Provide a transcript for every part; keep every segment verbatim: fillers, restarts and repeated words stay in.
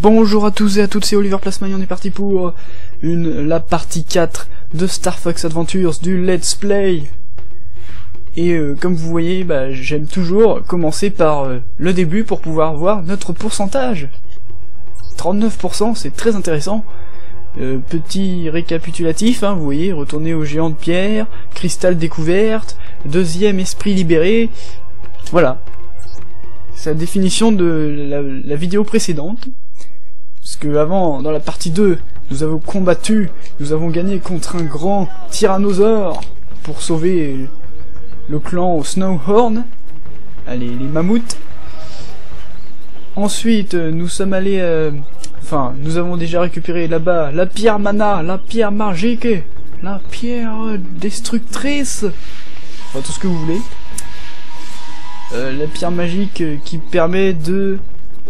Bonjour à tous et à toutes, c'est Oliver Plasmani, on est parti pour une, la partie quatre de Star Fox Adventures, du Let's Play. Et euh, comme vous voyez, bah, j'aime toujours commencer par euh, le début pour pouvoir voir notre pourcentage. trente-neuf pour cent, c'est très intéressant. Euh, petit récapitulatif, hein, vous voyez, retourner au géant de pierre, cristal découverte, deuxième esprit libéré, voilà. C'est la définition de la, la vidéo précédente. Parce que avant, dans la partie deux, nous avons combattu, nous avons gagné contre un grand tyrannosaure pour sauver le clan Snowhorn, allez, les mammouths. Ensuite, nous sommes allés... Euh, enfin, nous avons déjà récupéré là-bas la pierre mana, la pierre magique, la pierre destructrice, enfin tout ce que vous voulez. Euh, la pierre magique euh, qui permet de...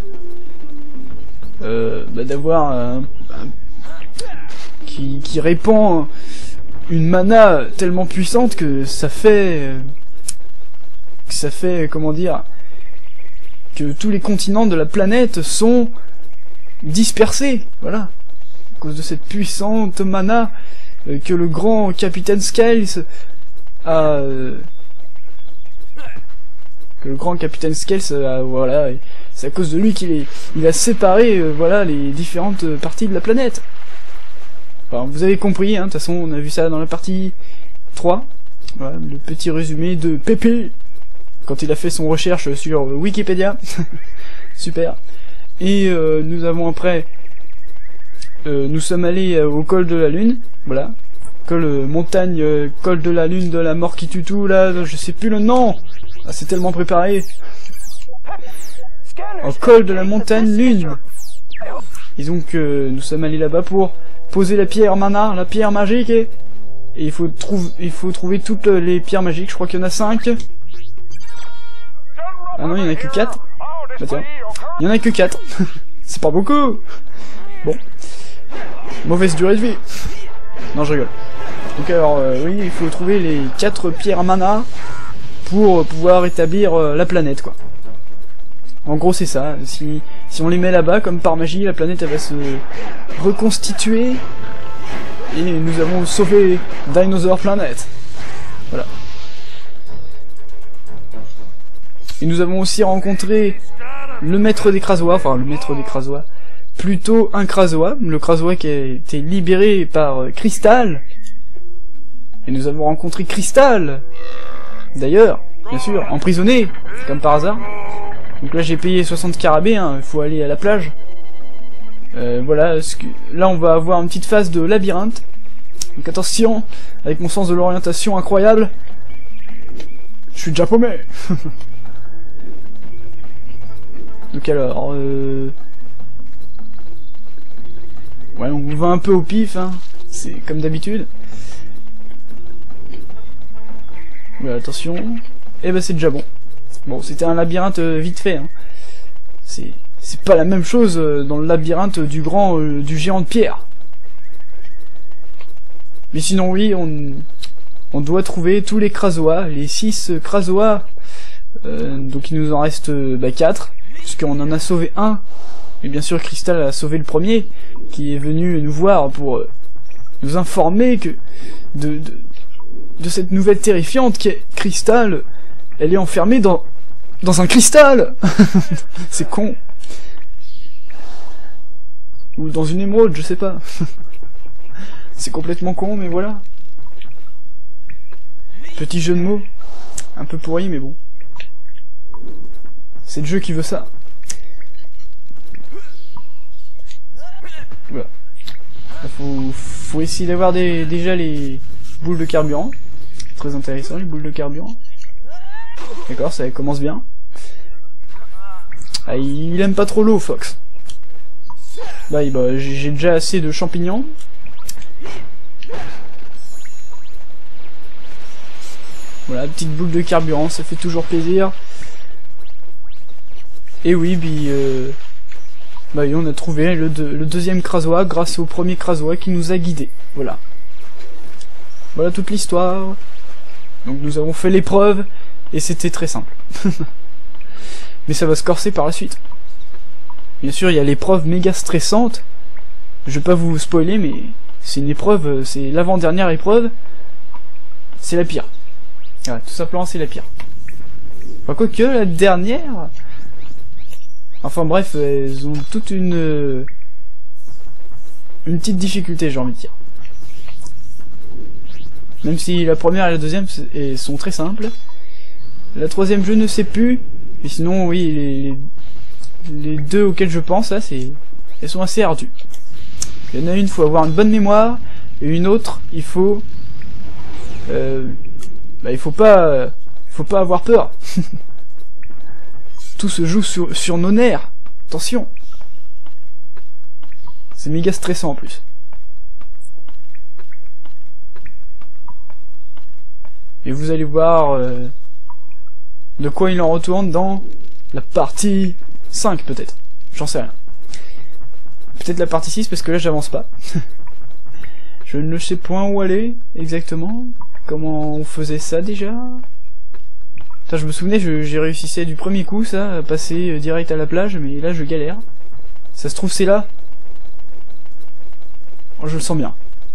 Euh, bah, d'avoir un, un, qui, qui répand une mana tellement puissante que ça fait que ça fait comment dire que tous les continents de la planète sont dispersés, voilà, à cause de cette puissante mana euh, que le grand Capitaine Scales a euh, que le grand Capitaine Scales a, voilà, c'est à cause de lui qu'il est, il a séparé, euh, voilà, les différentes parties de la planète. Enfin, vous avez compris, hein, de toute façon, on a vu ça dans la partie trois. Voilà, le petit résumé de Pépé, quand il a fait son recherche sur Wikipédia. Super. Et euh, nous avons après, euh, nous sommes allés euh, au col de la Lune, voilà. Col, euh, montagne, euh, col de la Lune de la mort qui tue tout, là, je sais plus le nom. Ah, c'est tellement préparé. Au col de la montagne Lune. Et donc euh, nous sommes allés là-bas pour poser la pierre mana, la pierre magique, et, et il faut trouver, il faut trouver toutes les pierres magiques. Je crois qu'il y en a cinq. Ah non, il y en a que quatre. Bah tiens, il y en a que quatre. C'est pas beaucoup. Bon, mauvaise durée de vie. Non, je rigole. Donc alors euh, oui, il faut trouver les quatre pierres mana pour pouvoir établir euh, la planète, quoi. En gros, c'est ça. Si, si on les met là-bas, comme par magie, la planète elle va se reconstituer. Et nous avons sauvé Dinosaur Planet. Voilà. Et nous avons aussi rencontré le maître des Krazoa, enfin le maître des Krazoa, plutôt un Krazoa, le Krazoa qui a été libéré par euh, Crystal. Et nous avons rencontré Crystal, d'ailleurs, bien sûr, emprisonné, comme par hasard. Donc là j'ai payé soixante carabés, hein, il faut aller à la plage. Euh, voilà, ce que... là on va avoir une petite phase de labyrinthe. Donc attention, avec mon sens de l'orientation incroyable, je suis déjà paumé. Donc alors, euh... ouais, on va un peu au pif, hein, c'est comme d'habitude. Voilà, attention. Et ben c'est déjà bon. Bon, c'était un labyrinthe euh, vite fait, hein. C'est c'est pas la même chose euh, dans le labyrinthe du grand, euh, du géant de pierre. Mais sinon oui, on on doit trouver tous les Krazoa, les six Krazoa. Euh, donc il nous en reste euh, bah, quatre, puisqu'on en a sauvé un. Et bien sûr, Crystal a sauvé le premier, qui est venu nous voir pour euh, nous informer que de, de de cette nouvelle terrifiante qui est Crystal. Elle est enfermée dans dans un cristal. C'est con. Ou dans une émeraude, je sais pas. C'est complètement con, mais voilà. Petit jeu de mots. Un peu pourri, mais bon. C'est le jeu qui veut ça. Voilà. Faut, faut essayer d'avoir des, déjà les boules de carburant. Très intéressant, les boules de carburant. D'accord, ça commence bien. Ah, il aime pas trop l'eau, Fox. Bah, bah j'ai déjà assez de champignons. Voilà, petite boule de carburant, ça fait toujours plaisir. Et oui, puis euh, bah oui, on a trouvé le, de, le deuxième Krazoa grâce au premier Krazoa qui nous a guidés. Voilà. Voilà toute l'histoire. Donc nous avons fait l'épreuve. Et c'était très simple. Mais ça va se corser par la suite. Bien sûr, il y a l'épreuve méga stressante. Je vais pas vous spoiler, mais c'est une épreuve, c'est l'avant-dernière épreuve. C'est la pire. Voilà, tout simplement, c'est la pire. Enfin, quoique, la dernière... Enfin bref, elles ont toute une... Une petite difficulté, j'ai envie de dire. Même si la première et la deuxième sont très simples. La troisième, je ne sais plus. Et sinon, oui, les, les deux auxquelles je pense, là, c'est, elles sont assez ardues. Il y en a une, il faut avoir une bonne mémoire, et une autre, il faut... Euh, bah, il faut pas... Il faut pas avoir peur. Tout se joue sur, sur nos nerfs. Attention. C'est méga stressant en plus. Et vous allez voir euh, de quoi il en retourne dans la partie cinq peut-être. J'en sais rien. Peut-être la partie six parce que là j'avance pas. Je ne sais point où aller exactement. Comment on faisait ça déjà? Putain, je me souvenais, j'ai réussissais du premier coup ça, à passer euh, direct à la plage, mais là je galère. Ça se trouve c'est là. Oh, je le sens bien.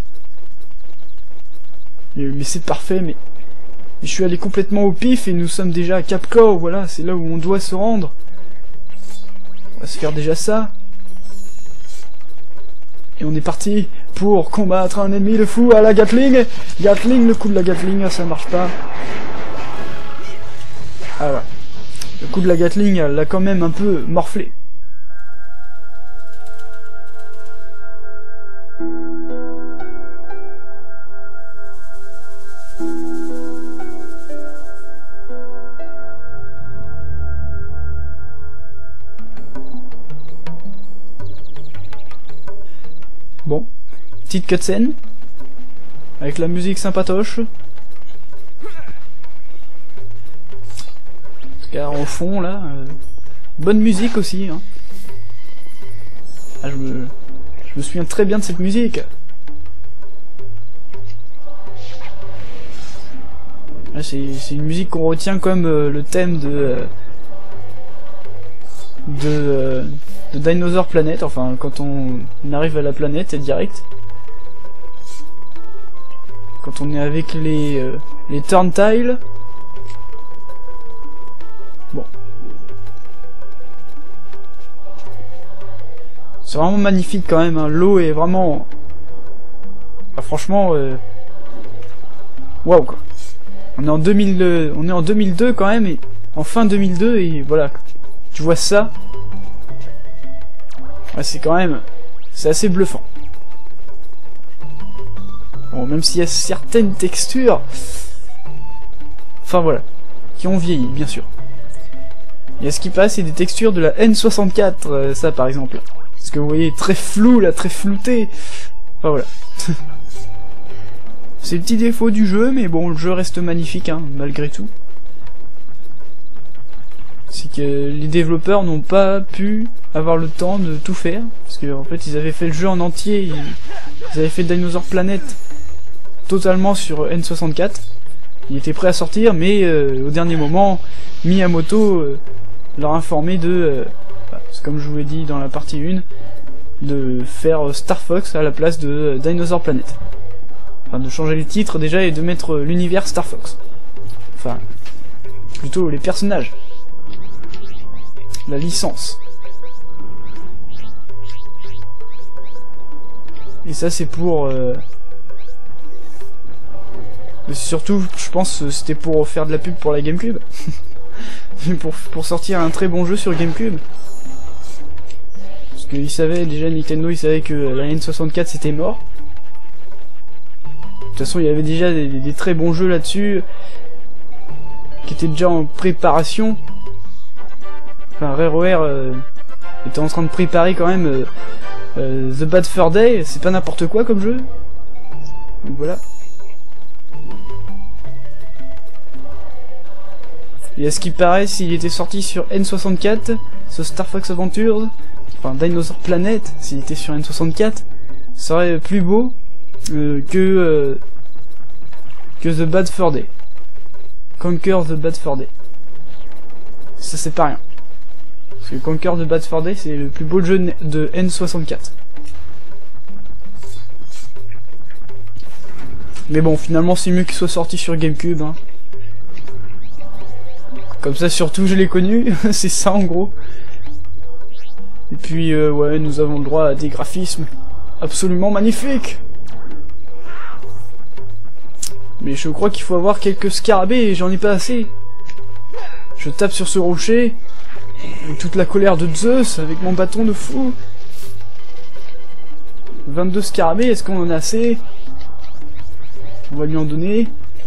Mais, mais c'est parfait, mais... Je suis allé complètement au pif et nous sommes déjà à Cap Cor, voilà, c'est là où on doit se rendre. On va se faire déjà ça. Et on est parti pour combattre un ennemi de fou à la Gatling. Gatling, le coup de la Gatling, ça marche pas. Ah ouais. Le coup de la Gatling, elle l'a quand même un peu morflé. Bon, petite cutscene, avec la musique sympatoche. Car au fond là, euh, bonne musique aussi. Hein. Ah, je, me, je me souviens très bien de cette musique. Ah, c'est une musique qu'on retient comme euh, le thème de... Euh, de... Euh, de Dinosaur Planet, enfin quand on arrive à la planète direct. Quand on est avec les euh, les Turntiles. Bon. C'est vraiment magnifique quand même, hein. L'eau est vraiment... Ah, franchement... Euh... Waouh quoi. On est en deux mille deux, on est en deux mille deux quand même, et en fin deux mille deux, et voilà. Tu vois ça. Ouais, c'est quand même... C'est assez bluffant. Bon, même s'il y a certaines textures... Enfin voilà. Qui ont vieilli, bien sûr. Et à ce qui passe, c'est des textures de la N soixante-quatre, euh, ça par exemple. Parce que vous voyez, très flou là, très flouté. Enfin voilà. C'est le petit défaut du jeu, mais bon, le jeu reste magnifique, hein, malgré tout. C'est que les développeurs n'ont pas pu avoir le temps de tout faire, parce que en fait ils avaient fait le jeu en entier, ils, ils avaient fait Dinosaur Planet totalement sur N soixante-quatre, il était prêt à sortir, mais euh, au dernier moment, Miyamoto euh, leur a informé de, euh, bah, comme je vous l'ai dit dans la partie un, de faire Star Fox à la place de euh, Dinosaur Planet. Enfin, de changer les titres déjà et de mettre euh, l'univers Star Fox. Enfin, plutôt les personnages. La licence. Et ça c'est pour... Euh... Surtout, je pense, c'était pour faire de la pub pour la GameCube. pour, pour sortir un très bon jeu sur GameCube. Parce qu'ils savaient, déjà Nintendo, ils savaient que la N soixante-quatre c'était mort. De toute façon, il y avait déjà des, des très bons jeux là-dessus, qui étaient déjà en préparation. Enfin, Rareware euh, était en train de préparer quand même euh, euh, The Bad Fur Day, c'est pas n'importe quoi comme jeu. Donc voilà. Et à ce qui paraît, s'il était sorti sur N soixante-quatre, ce Star Fox Adventures, enfin Dinosaur Planet, s'il était sur N soixante-quatre, serait plus beau euh, que euh, que The Bad Fur Day. Conquer the Bad Fur Day. Ça c'est pas rien. Parce que Conquer de Bad Fur Day, c'est le plus beau jeu de N soixante-quatre. Mais bon, finalement, c'est mieux qu'il soit sorti sur GameCube. Hein. Comme ça, surtout, je l'ai connu. C'est ça, en gros. Et puis, euh, ouais, nous avons le droit à des graphismes absolument magnifiques. Mais je crois qu'il faut avoir quelques scarabées et j'en ai pas assez. Je tape sur ce rocher, avec toute la colère de Zeus, avec mon bâton de fou. vingt-deux scarabées, est-ce qu'on en a assez? On va lui en donner.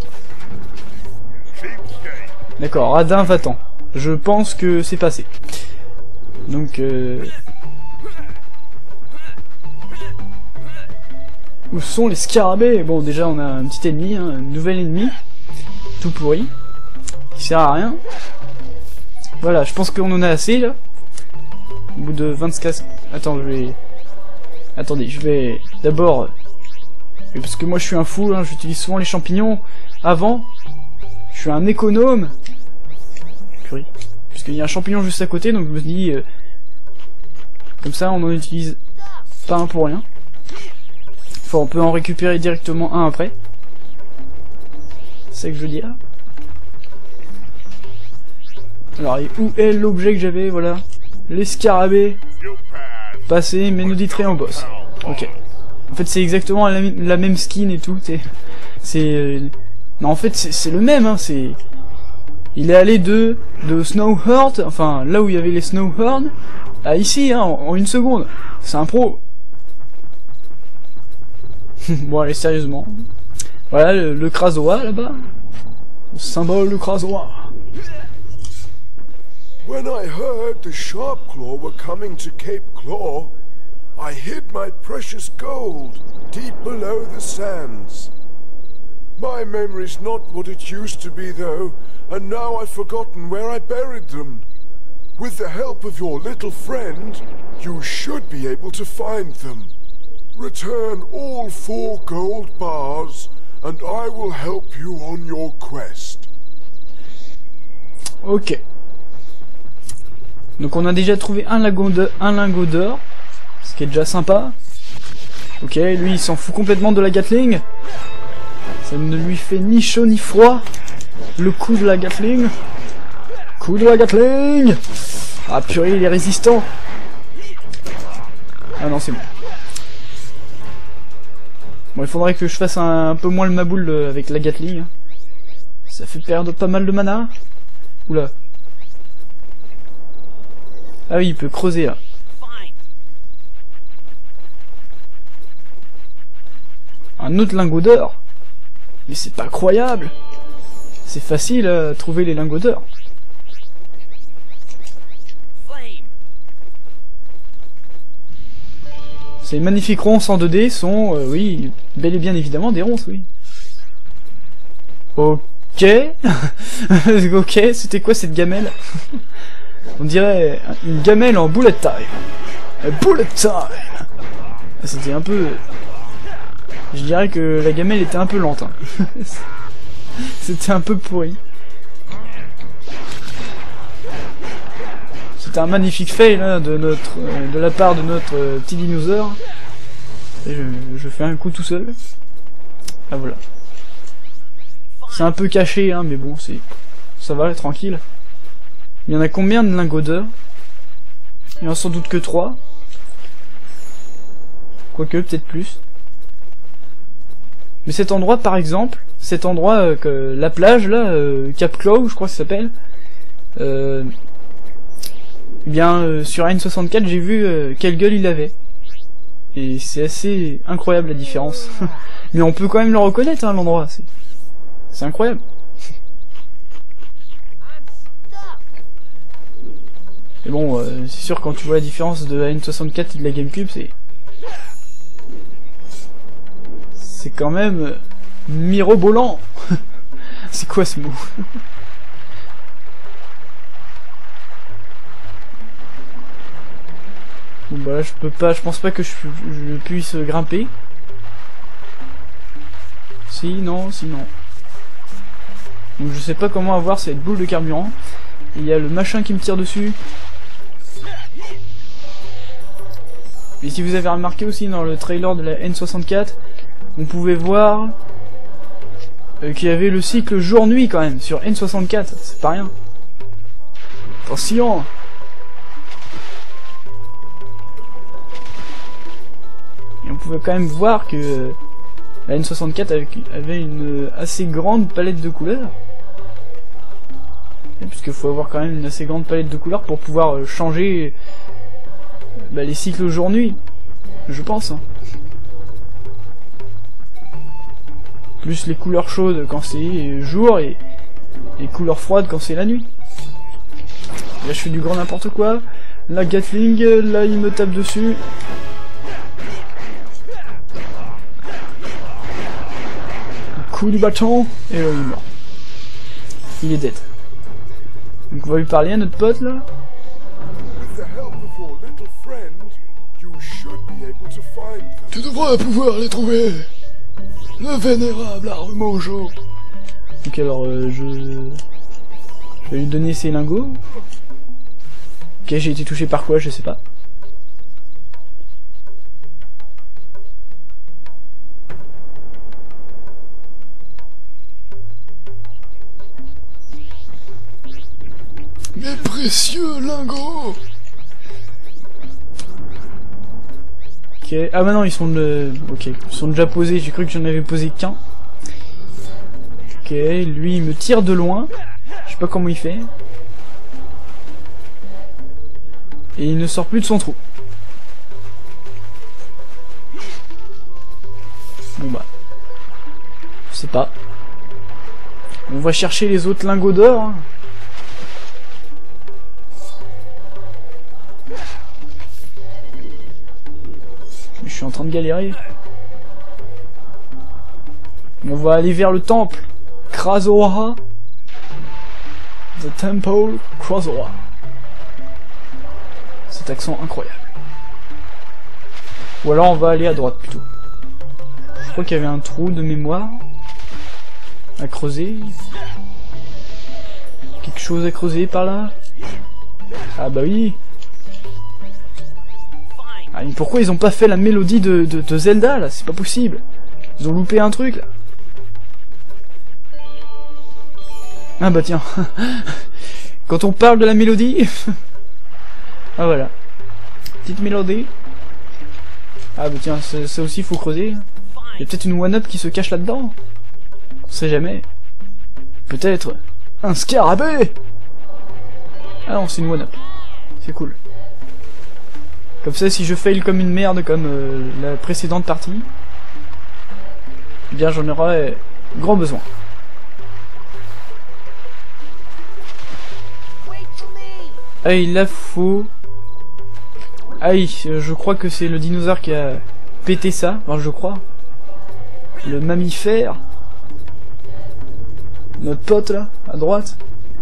D'accord, Radin va-t'en. Je pense que c'est passé. Donc, euh... où sont les scarabées? Bon, déjà, on a un petit ennemi, hein, un nouvel ennemi. Tout pourri. Qui sert à rien. Voilà, je pense qu'on en a assez, là. Au bout de vingt-quatre... Attends, je vais... Attendez, je vais... D'abord... Parce que moi, je suis un fou, hein, j'utilise souvent les champignons. Avant, je suis un économe. Purée. Puisqu'il y a un champignon juste à côté, donc je me dis... Euh... Comme ça, on en utilise pas un pour rien. Enfin, on peut en récupérer directement un après. C'est ça que je veux dire. Alors, et où est l'objet que j'avais? Voilà. Les scarabées. Passé, mais nous ditrait en boss. Ok. En fait, c'est exactement la, la même skin et tout. C'est... Euh... Non, en fait, c'est le même, hein. C'est... Il est allé de... de Snowheart, enfin, là où il y avait les Snowhorn, à ici, hein, en, en une seconde. C'est un pro. Bon, allez, sérieusement. Voilà, le, le Krazoa, là-bas. Le symbole du Krazoa. When I heard the Sharpclaw were coming to Cape Claw, I hid my precious gold deep below the sands. My memory's not what it used to be, though, and now I've forgotten where I buried them. With the help of your little friend, you should be able to find them. Return all four gold bars, and I will help you on your quest. Ok. Donc on a déjà trouvé un lingot de, un lingot d'or, ce qui est déjà sympa. Ok, lui il s'en fout complètement de la Gatling. Ça ne lui fait ni chaud ni froid. Le coup de la Gatling. Coup de la Gatling. Ah purée, il est résistant. Ah non, c'est bon. Bon, il faudrait que je fasse un, un peu moins le maboule avec la Gatling. Ça fait perdre pas mal de mana. Oula. Ah oui, il peut creuser là. Un autre lingot d'or. Mais c'est pas croyable. C'est facile à trouver les lingots d'or. Ces magnifiques ronces en deux D sont, euh, oui, bel et bien évidemment des ronces, oui. Ok. Ok, c'était quoi cette gamelle? On dirait une gamelle en bullet time. Bullet time. C'était un peu... Je dirais que la gamelle était un peu lente. Hein. C'était un peu pourri. C'était un magnifique fail hein, de notre, euh, de la part de notre euh, petit dinosaure. Et je, je fais un coup tout seul. Ah voilà. C'est un peu caché, hein, mais bon, c'est, ça va, tranquille. Il y en a combien de lingots d'or? Il y en a sans doute que trois. Quoique, peut-être plus. Mais cet endroit, par exemple, cet endroit, euh, que, la plage, là, euh, Cap Claw, je crois que ça s'appelle, euh, eh bien, euh, sur N soixante-quatre, j'ai vu euh, quelle gueule il avait. Et c'est assez incroyable la différence. Mais on peut quand même le reconnaître, hein, l'endroit. C'est incroyable. Mais bon, euh, c'est sûr, quand tu vois la différence de la N soixante-quatre et de la GameCube, c'est... C'est quand même... Euh, mirobolant. C'est quoi ce mot? Bon bah là, je peux pas... Je pense pas que je, je puisse grimper. Si, non, si, non. Donc je sais pas comment avoir cette boule de carburant. Il y a le machin qui me tire dessus. Et si vous avez remarqué aussi dans le trailer de la N soixante-quatre, on pouvait voir euh, qu'il y avait le cycle jour-nuit quand même sur N soixante-quatre, c'est pas rien. Attention. Et on pouvait quand même voir que euh, la N soixante-quatre avait une assez grande palette de couleurs. Puisqu'il faut avoir quand même une assez grande palette de couleurs pour pouvoir euh, changer bah, les cycles jour-nuit, je pense. Hein. Plus les couleurs chaudes quand c'est jour et les couleurs froides quand c'est la nuit. Là je fais du grand n'importe quoi. La Gatling, là il me tape dessus. Coup du bâton, et là il est mort. Il est dead. Donc on va lui parler à notre pote là. Tu devrais pouvoir les trouver. Le vénérable Armojo. Donc alors euh, je... je vais lui donner ses lingots. Ok, j'ai été touché par quoi, je sais pas. Mes précieux lingots. Ok, ah bah non, ils sont de... Ok, ils sont déjà posés, j'ai cru que j'en avais posé qu'un. Ok, lui il me tire de loin. Je sais pas comment il fait. Et il ne sort plus de son trou. Bon bah... Je sais pas. On va chercher les autres lingots d'or. Hein. Je suis en train de galérer. On va aller vers le temple. Krasoa. The Temple Krasoa. Cet accent incroyable. Ou alors on va aller à droite plutôt. Je crois qu'il y avait un trou de mémoire à creuser. Quelque chose à creuser par là. Ah bah oui. Ah, mais pourquoi ils ont pas fait la mélodie de, de, de Zelda là? C'est pas possible. Ils ont loupé un truc là. Ah bah tiens. Quand on parle de la mélodie. Ah voilà. Petite mélodie. Ah bah tiens, ça, ça aussi faut creuser. Il y a peut-être une one-up qui se cache là-dedans. On sait jamais. Peut-être un scarabée. Ah non, c'est une one-up. C'est cool. Comme ça, si je fail comme une merde comme euh, la précédente partie, eh bien j'en aurai grand besoin. Ah, il la faut... Aïe, je crois que c'est le dinosaure qui a pété ça. Enfin, je crois. Le mammifère. Notre pote là, à droite.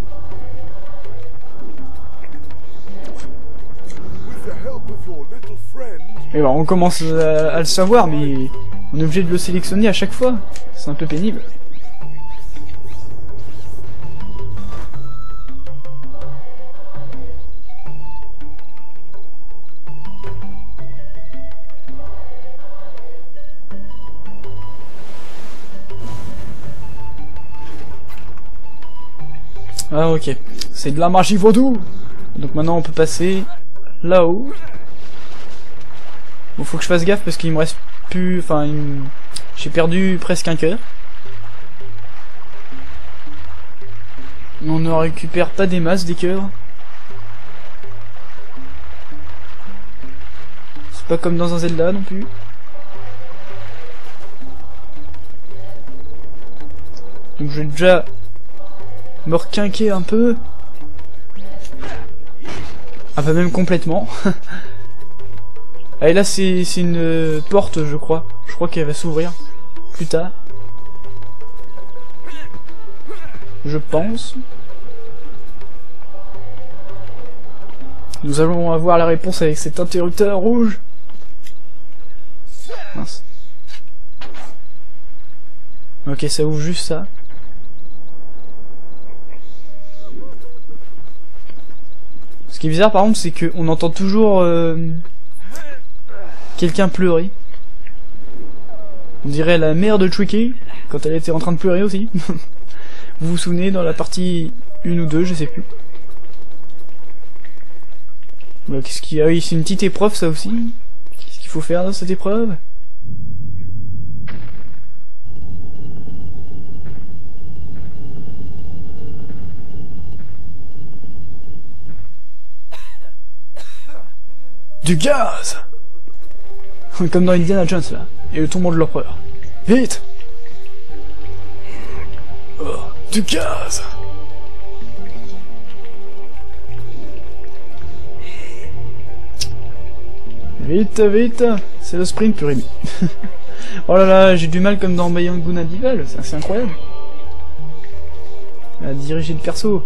Et ben, on commence à, à le savoir, mais on est obligé de le sélectionner à chaque fois. C'est un peu pénible. Ah ok, c'est de la magie vaudou. Donc maintenant on peut passer là-haut. Bon, faut que je fasse gaffe parce qu'il me reste plus... Enfin, il... j'ai perdu presque un cœur. On ne récupère pas des masses des cœurs. C'est pas comme dans un Zelda non plus. Donc je vais déjà me requinquer un peu. Ah bah même complètement. Ah, et là c'est une euh, porte je crois. Je crois qu'elle va s'ouvrir plus tard. Je pense. Nous allons avoir la réponse avec cet interrupteur rouge. Mince. Ok, ça ouvre juste ça. Ce qui est bizarre par contre c'est qu'on entend toujours euh, quelqu'un pleurer. On dirait la mère de Tricky, quand elle était en train de pleurer aussi. Vous vous souvenez, dans la partie une ou deux, je sais plus. Bah, qu'est-ce qu'il y a? Ah oui, c'est une petite épreuve, ça aussi. Qu'est-ce qu'il faut faire dans cette épreuve? Du gaz! Comme dans Indiana Jones, là. Et le tombeau de l'empereur. Vite! Oh, du gaz! Vite, vite! C'est le sprint pur et mis. Oh là là, j'ai du mal comme dans Beyond Good and Evil, c'est incroyable. À diriger le perso.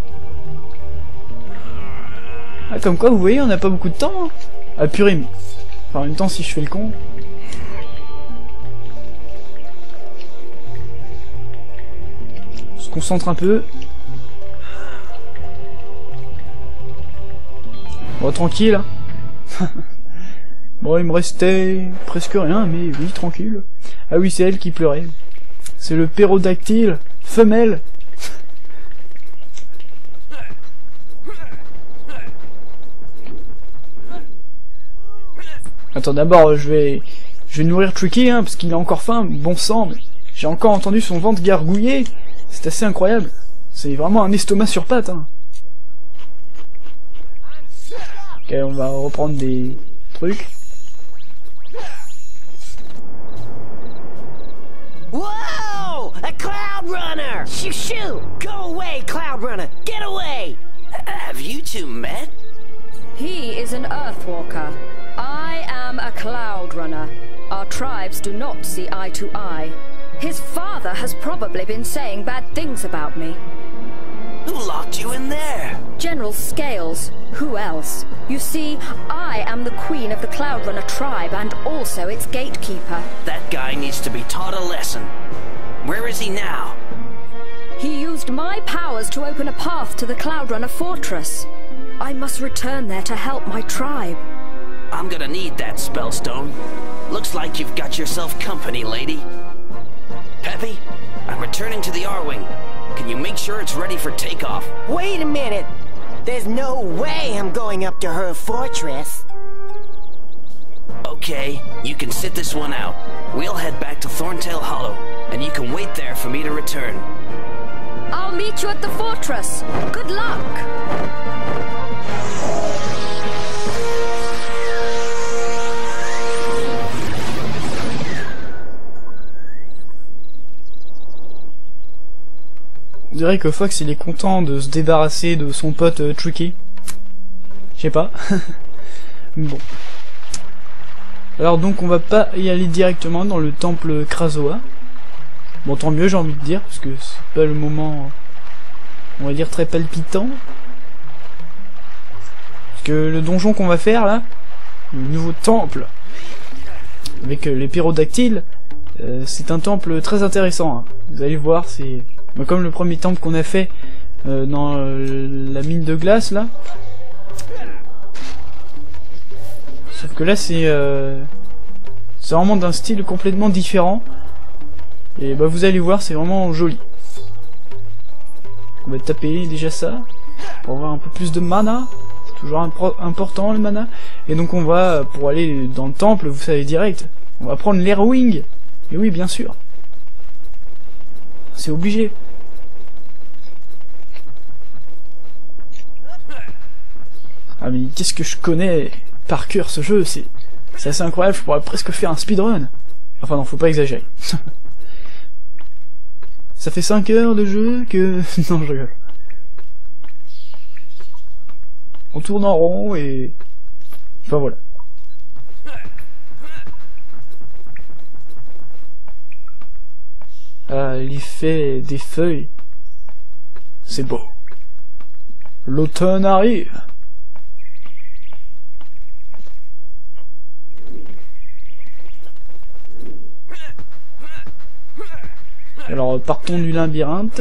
Ah, comme quoi, vous voyez, on n'a pas beaucoup de temps. Hein. Ah, pur et mis. Enfin, en même temps, si je fais le con... On se concentre un peu. Bon, tranquille. Bon, il me restait presque rien, mais oui, tranquille. Ah oui, c'est elle qui pleurait. C'est le pérodactyle femelle. Attends, d'abord, je vais... Je vais nourrir Tricky, hein, parce qu'il a encore faim, bon sang, mais... J'ai encore entendu son ventre gargouiller. C'est assez incroyable. C'est vraiment un estomac sur pattes, hein. Ok, on va reprendre des trucs. Whoa! A Cloud Runner! Shoo shoo! Go away, Cloud Runner! Get away! Have you two met? He is an Earthwalker. I am a Cloud Runner. Our tribes do not see eye to eye. His father has probably been saying bad things about me. Who locked you in there? General Scales. Who else? You see, I am the queen of the Cloud Runner tribe and also its gatekeeper. That guy needs to be taught a lesson. Where is he now? He used my powers to open a path to the Cloud Runner fortress. I must return there to help my tribe. I'm gonna need that spellstone. Looks like you've got yourself company, lady. Peppy, I'm returning to the R-Wing. Can you make sure it's ready for takeoff? Wait a minute! There's no way I'm going up to her fortress. Okay, you can sit this one out. We'll head back to Thorntail Hollow, and you can wait there for me to return. I'll meet you at the fortress. Good luck! On dirait que Fox il est content de se débarrasser de son pote euh, Tricky. Je sais pas. Bon. Alors donc on va pas y aller directement dans le temple Krazoa. Bon, tant mieux, j'ai envie de dire, parce que c'est pas le moment, on va dire, très palpitant. Parce que le donjon qu'on va faire là, le nouveau temple avec euh, les pyrodactyles, euh, c'est un temple très intéressant. Hein. Vous allez voir, c'est comme le premier temple qu'on a fait euh, dans euh, la mine de glace là. Sauf que là c'est euh, c'est vraiment d'un style complètement différent. Et bah vous allez voir, c'est vraiment joli. On va taper déjà ça pour avoir un peu plus de mana. C'est toujours important le mana. Et donc on va, pour aller dans le temple, vous savez direct, on va prendre l'Airwing. Et oui, bien sûr. C'est obligé. Ah mais qu'est-ce que je connais par cœur ce jeu, c'est c'est assez incroyable, je pourrais presque faire un speedrun. Enfin non, faut pas exagérer. Ça fait cinq heures de jeu que... non, je rigole. On tourne en rond et... Enfin voilà. Ah, l'effet des feuilles. C'est beau. L'automne arrive. Alors partons du labyrinthe.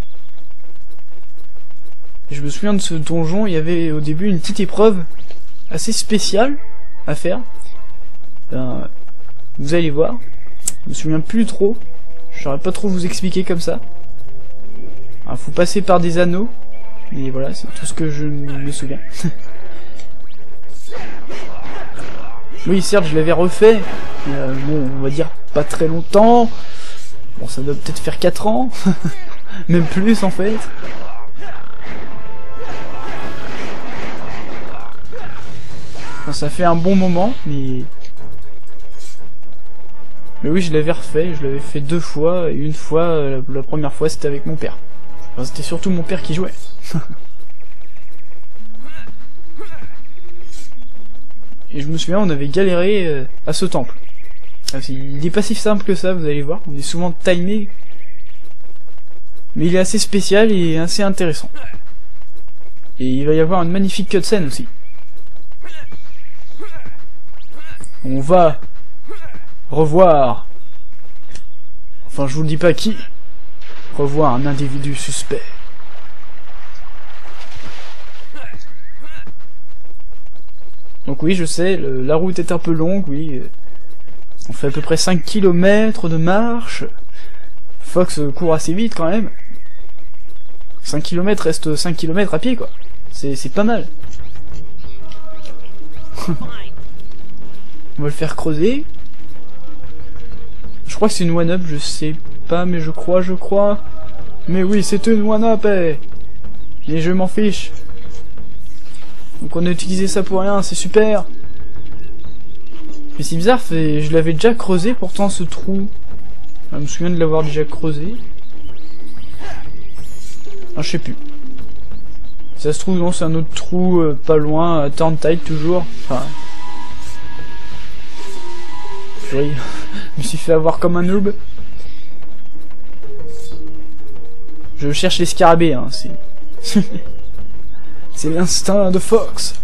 Je me souviens de ce donjon, il y avait au début une petite épreuve assez spécial à faire. Ben, vous allez voir. Je me souviens plus trop. Je saurais pas trop vous expliquer comme ça. Il faut passer par des anneaux. Et voilà, c'est tout ce que je me souviens. Oui, certes, je l'avais refait. Euh, bon, on va dire pas très longtemps. Bon, ça doit peut-être faire quatre ans. Même plus, en fait. Bon, ça fait un bon moment, mais... Mais oui, je l'avais refait. Je l'avais fait deux fois. Et une fois, la, la première fois, c'était avec mon père. Enfin, c'était surtout mon père qui jouait. Et je me souviens, on avait galéré euh, à ce temple. Il est pas si simple que ça, vous allez voir. On est souvent timé. Mais il est assez spécial et assez intéressant. Et il va y avoir une magnifique cutscene aussi. On va revoir... Enfin, je vous le dis pas qui. Revoir un individu suspect. Donc oui, je sais, le, la route est un peu longue, oui. On fait à peu près cinq kilomètres de marche. Fox court assez vite quand même. cinq kilomètres reste cinq kilomètres à pied, quoi. C'est pas mal. On va le faire creuser. Je crois que c'est une one-up, je sais pas, mais je crois, je crois. Mais oui, c'est une one-up, eh. Et je m'en fiche. Donc on a utilisé ça pour rien, c'est super. Mais c'est bizarre, fait... je l'avais déjà creusé pourtant ce trou. Je me souviens de l'avoir déjà creusé. Ah, je sais plus. Ça se trouve, non, c'est un autre trou euh, pas loin, à Turntide toujours. Enfin... Oui, je me suis fait avoir comme un noob. Je cherche les scarabées, hein, c'est... C'est l'instinct de Fox.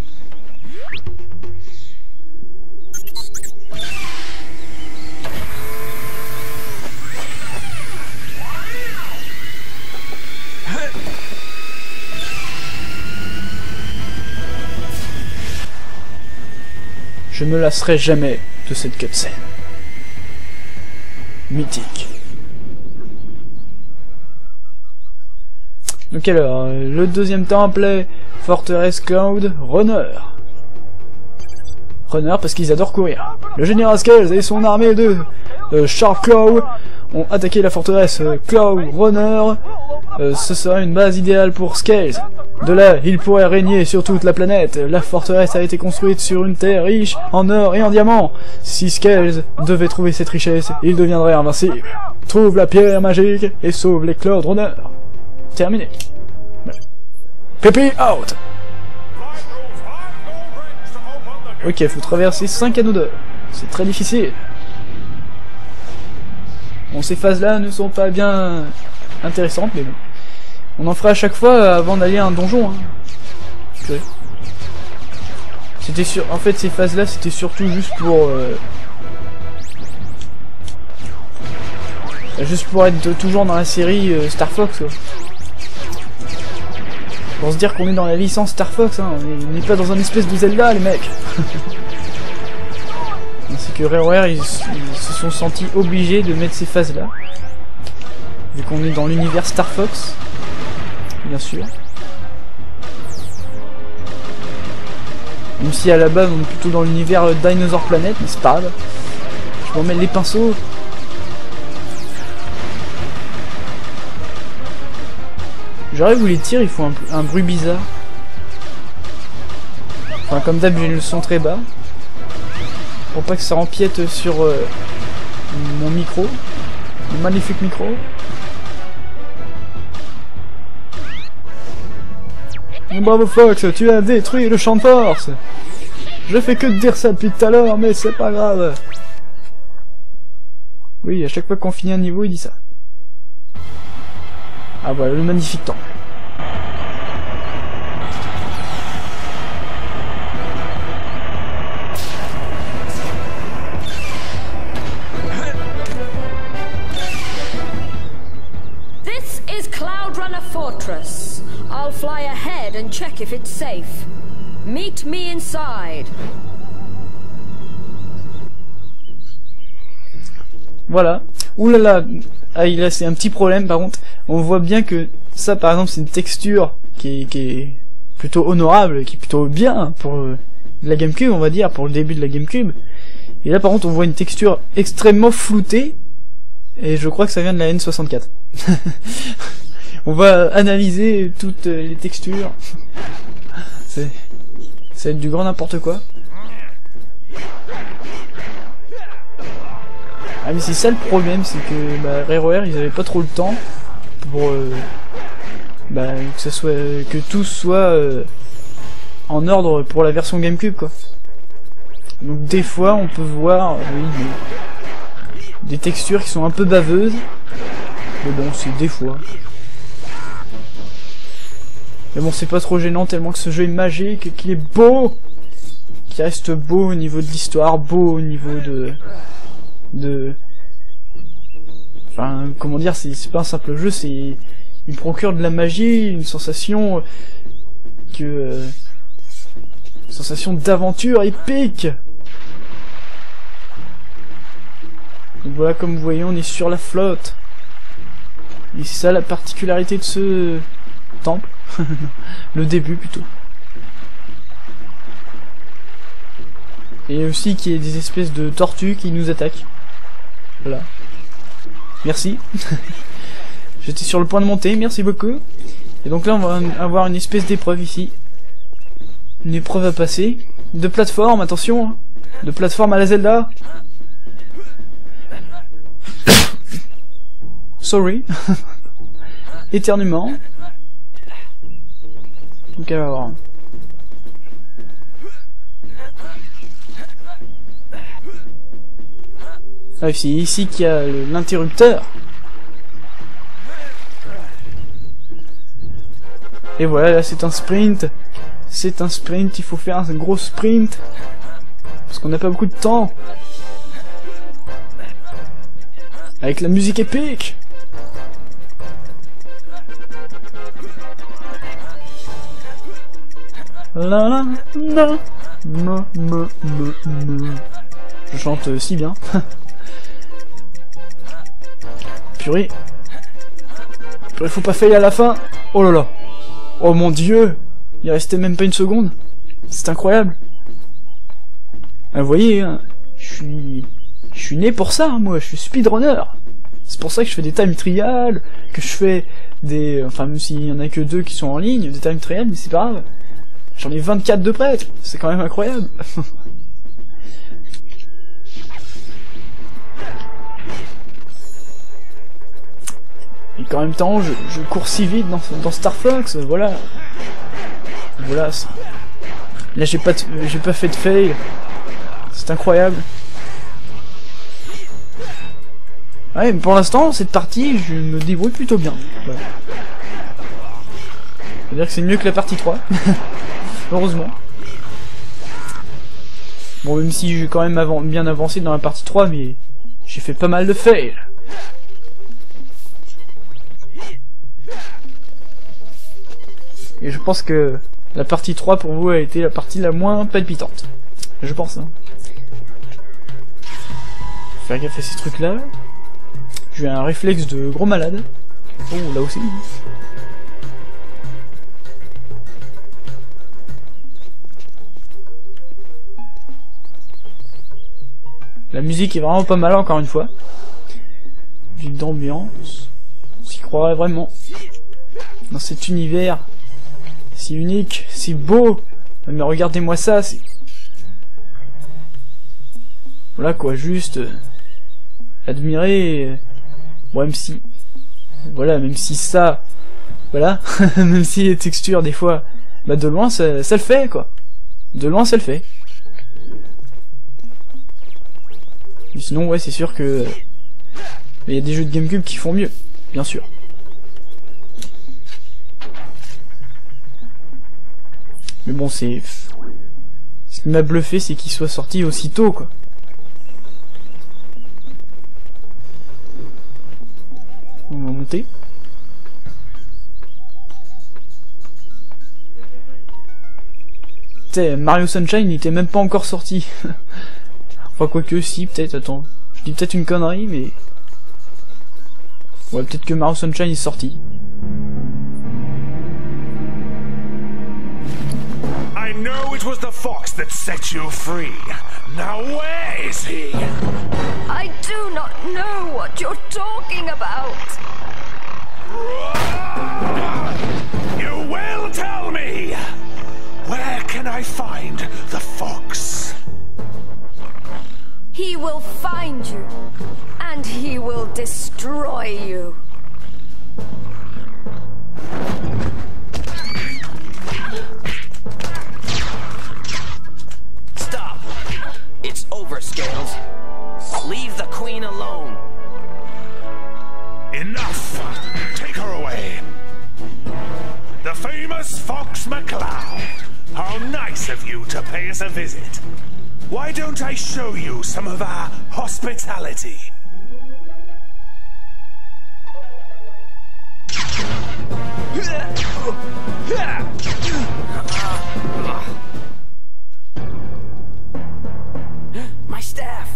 Je ne me lasserai jamais de cette cutscene. Mythique. Donc alors, le deuxième temple est Fortress Cloud Runner. Runner parce qu'ils adorent courir. Le général Scales et son armée de euh, Sharp Claw ont attaqué la forteresse euh, Cloud Runner. Euh, ce serait une base idéale pour Scales. De là, il pourrait régner sur toute la planète. La forteresse a été construite sur une terre riche en or et en diamants. Si Scales devait trouver cette richesse, il deviendrait invincible. Trouve la pierre magique et sauve les Cloud Runners. Terminé. Peppy out. Ok, faut traverser cinq anneaux d'or. C'est très difficile. Bon, ces phases-là ne sont pas bien intéressantes, mais bon. On en fera à chaque fois avant d'aller à un donjon. Hein. C'était sur... En fait, ces phases-là, c'était surtout juste pour... Euh... Juste pour être toujours dans la série euh, Star Fox, quoi. Pour se dire qu'on est dans la licence Star Fox, hein. On n'est pas dans un espèce de Zelda, les mecs. C'est que Rareware, ils, ils se sont sentis obligés de mettre ces phases-là. Vu qu'on est dans l'univers Star Fox. Bien sûr. Même si à la base on est plutôt dans l'univers Dinosaur Planet, mais c'est pas grave. Je vais remettre les pinceaux. J'arrive où les tirs ils font un, un bruit bizarre. Enfin comme d'hab j'ai le son très bas. Pour pas que ça empiète sur euh, mon micro. Mon magnifique micro. Bravo Fox, tu as détruit le champ de force. Je fais que de dire ça depuis tout à l'heure, mais c'est pas grave. Oui, à chaque fois qu'on finit un niveau, il dit ça. Ah voilà, le magnifique temple. This is Cloud Runner Fortress. I'll fly ahead and check if it's safe. Meet me inside. Voilà. Ouh là là. Ah, là c'est un petit problème par contre. On voit bien que ça par exemple c'est une texture qui est, qui est plutôt honorable, qui est plutôt bien pour euh, la GameCube on va dire, pour le début de la GameCube. Et là par contre on voit une texture extrêmement floutée. Et je crois que ça vient de la N soixante-quatre. On va analyser toutes les textures. C'est... C'est du grand n'importe quoi. Ah mais c'est ça le problème, c'est que bah, RareWare ils avaient pas trop le temps pour euh, bah, que ça soit que tout soit euh, en ordre pour la version GameCube quoi. Donc des fois on peut voir oui, des, des textures qui sont un peu baveuses, mais bon c'est des fois. Mais bon c'est pas trop gênant tellement que ce jeu est magique, qu'il est beau, qu'il reste beau au niveau de l'histoire, beau au niveau de de enfin comment dire, c'est pas un simple jeu, c'est il procure de la magie, une sensation que euh, une sensation d'aventure épique. Donc voilà, comme vous voyez on est sur la flotte et c'est ça la particularité de ce temple. Le début plutôt. Et aussi qu'il y ait des espèces de tortues qui nous attaquent. Voilà. Merci. J'étais sur le point de monter, merci beaucoup. Et donc là on va avoir une espèce d'épreuve ici. Une épreuve à passer. De plateforme, attention. De plateforme à la Zelda. Sorry. Éternuement. Donc elle va voir. Ah, c'est ici qu'il y a l'interrupteur. Et voilà, là c'est un sprint. C'est un sprint, il faut faire un gros sprint. Parce qu'on n'a pas beaucoup de temps. Avec la musique épique. La la la ma ma ma ma. Je chante euh, si bien. Purée. Purée, faut pas faillir à la fin. Oh là là. Oh mon dieu. Il restait même pas une seconde. C'est incroyable. Ah, vous voyez, hein, je suis... Je suis né pour ça, moi. Je suis speedrunner. C'est pour ça que je fais des time trials, que je fais des... Enfin, même s'il y en a que deux qui sont en ligne, des time trials, mais c'est pas grave. J'en ai vingt-quatre de prêtres. C'est quand même incroyable. Et qu'en même temps, je, je cours si vite dans, dans Star Fox, voilà. Voilà. Là, j'ai pas, j'ai pas fait de fail. C'est incroyable. Ouais, mais pour l'instant, cette partie, je me débrouille plutôt bien. Voilà. C'est-à-dire que c'est mieux que la partie trois. Heureusement. Bon, même si j'ai quand même avant, bien avancé dans la partie trois, mais j'ai fait pas mal de fails. Et je pense que la partie trois pour vous a été la partie la moins palpitante. Je pense, hein. Faire gaffe à ces trucs là. J'ai un réflexe de gros malade. Oh, là aussi. La musique est vraiment pas mal encore une fois. Ville d'ambiance. On s'y croirait vraiment. Dans cet univers si unique, si beau. Mais regardez-moi ça, c'est... Voilà quoi, juste... Euh, admirer... Euh, bon, même si... Voilà, même si ça... Voilà, même si les textures, des fois... Bah de loin, ça, ça le fait, quoi. De loin, ça le fait. Mais sinon, ouais, c'est sûr que... Il y a des jeux de GameCube qui font mieux, bien sûr. Mais bon, c'est... Ce qui m'a bluffé, c'est qu'il soit sorti aussitôt, quoi. On va monter. T'sais, Mario Sunshine, il était même pas encore sorti. Enfin, quoique, si, peut-être, attends. Je dis peut-être une connerie, mais... Ouais, peut-être que Mario Sunshine est sorti. I know it was the fox that set you free. Now where is he? I do not know what you're talking about. You will tell me. Where can I find the fox? He will find you, and he will destroy you. Stop! It's over, Scales. Leave the queen alone. Enough! Take her away. The famous Fox McCloud. How nice of you to pay us a visit. Why don't I show you some of our hospitality? My staff.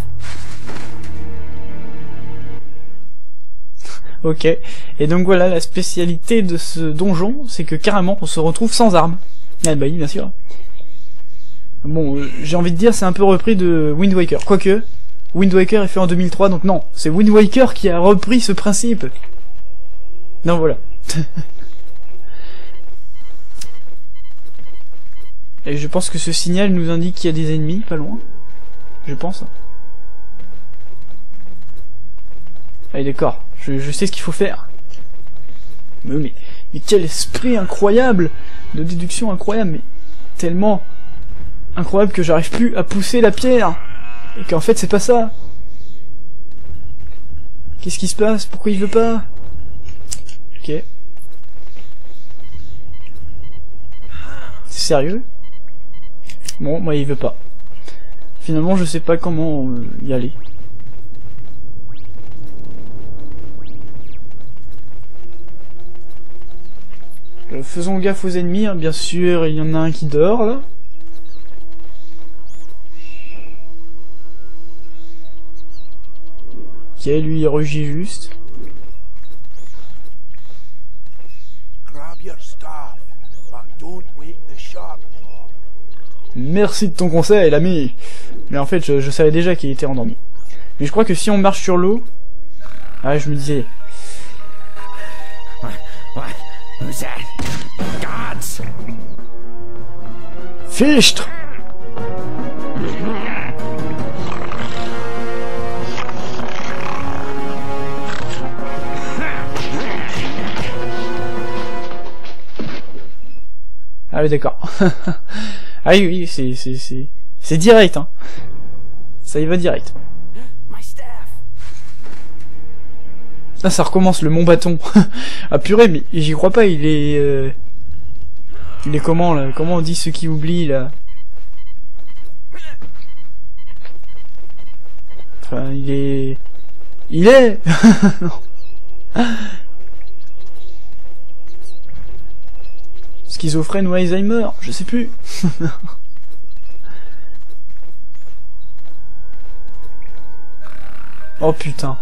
Ok, et donc voilà, la spécialité de ce donjon, c'est que carrément on se retrouve sans armes. Ah bah oui, bien sûr. Bon, euh, j'ai envie de dire, c'est un peu repris de Wind Waker. Quoique, Wind Waker est fait en deux mille trois, donc non, c'est Wind Waker qui a repris ce principe. Non, voilà. Et je pense que ce signal nous indique qu'il y a des ennemis, pas loin. Je pense. Allez, d'accord, je, je sais ce qu'il faut faire. Mais, mais, mais quel esprit incroyable de déduction incroyable, mais tellement incroyable que j'arrive plus à pousser la pierre. Et qu'en fait c'est pas ça. Qu'est-ce qui se passe? Pourquoi il veut pas? Ok. C'est sérieux? Bon, moi il veut pas. Finalement je sais pas comment euh, y aller. Euh, faisons gaffe aux ennemis, hein. Bien sûr, il y en a un qui dort là. Ok, lui il rugit juste. Merci de ton conseil, l'ami. Mais en fait, je, je savais déjà qu'il était endormi. Mais je crois que si on marche sur l'eau... Ah, je me disais... What? What? Who's that? Gods! Fichtre! Ah oui, d'accord. Ah oui, oui, c'est c'est c'est c'est direct, hein. Ça y va direct. Ah, ça recommence le Mont Bâton. Ah purée, mais j'y crois pas. Il est euh... il est comment là? Comment on dit ceux qui oublient là? Enfin, il est il est. Schizophrène ou Alzheimer, je sais plus. Oh putain.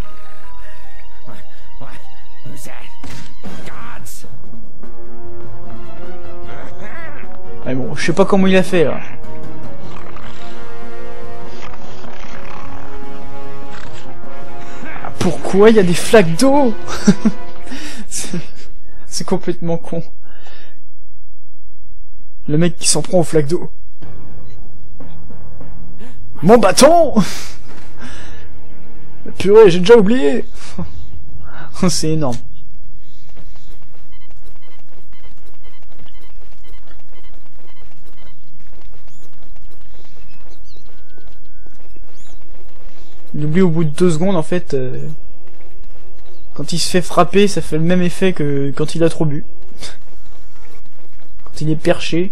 Mais bon, je sais pas comment il a fait là. Pourquoi il y a des flaques d'eau? C'est complètement con. Le mec qui s'en prend aux flaques d'eau. Mon bâton! Purée, j'ai déjà oublié. C'est énorme. Il oublie au bout de deux secondes en fait. Euh, quand il se fait frapper, ça fait le même effet que quand il a trop bu. Quand il est perché.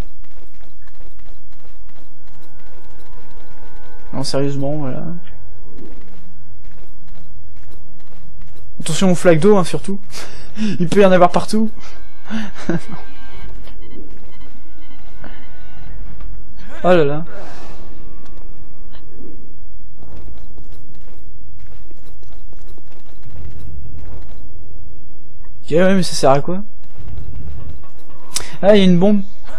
Non, sérieusement, voilà. Attention aux flaques d'eau, hein, surtout. Il peut y en avoir partout. Oh là là. Ok, ouais, mais ça sert à quoi? Ah, il y a une bombe.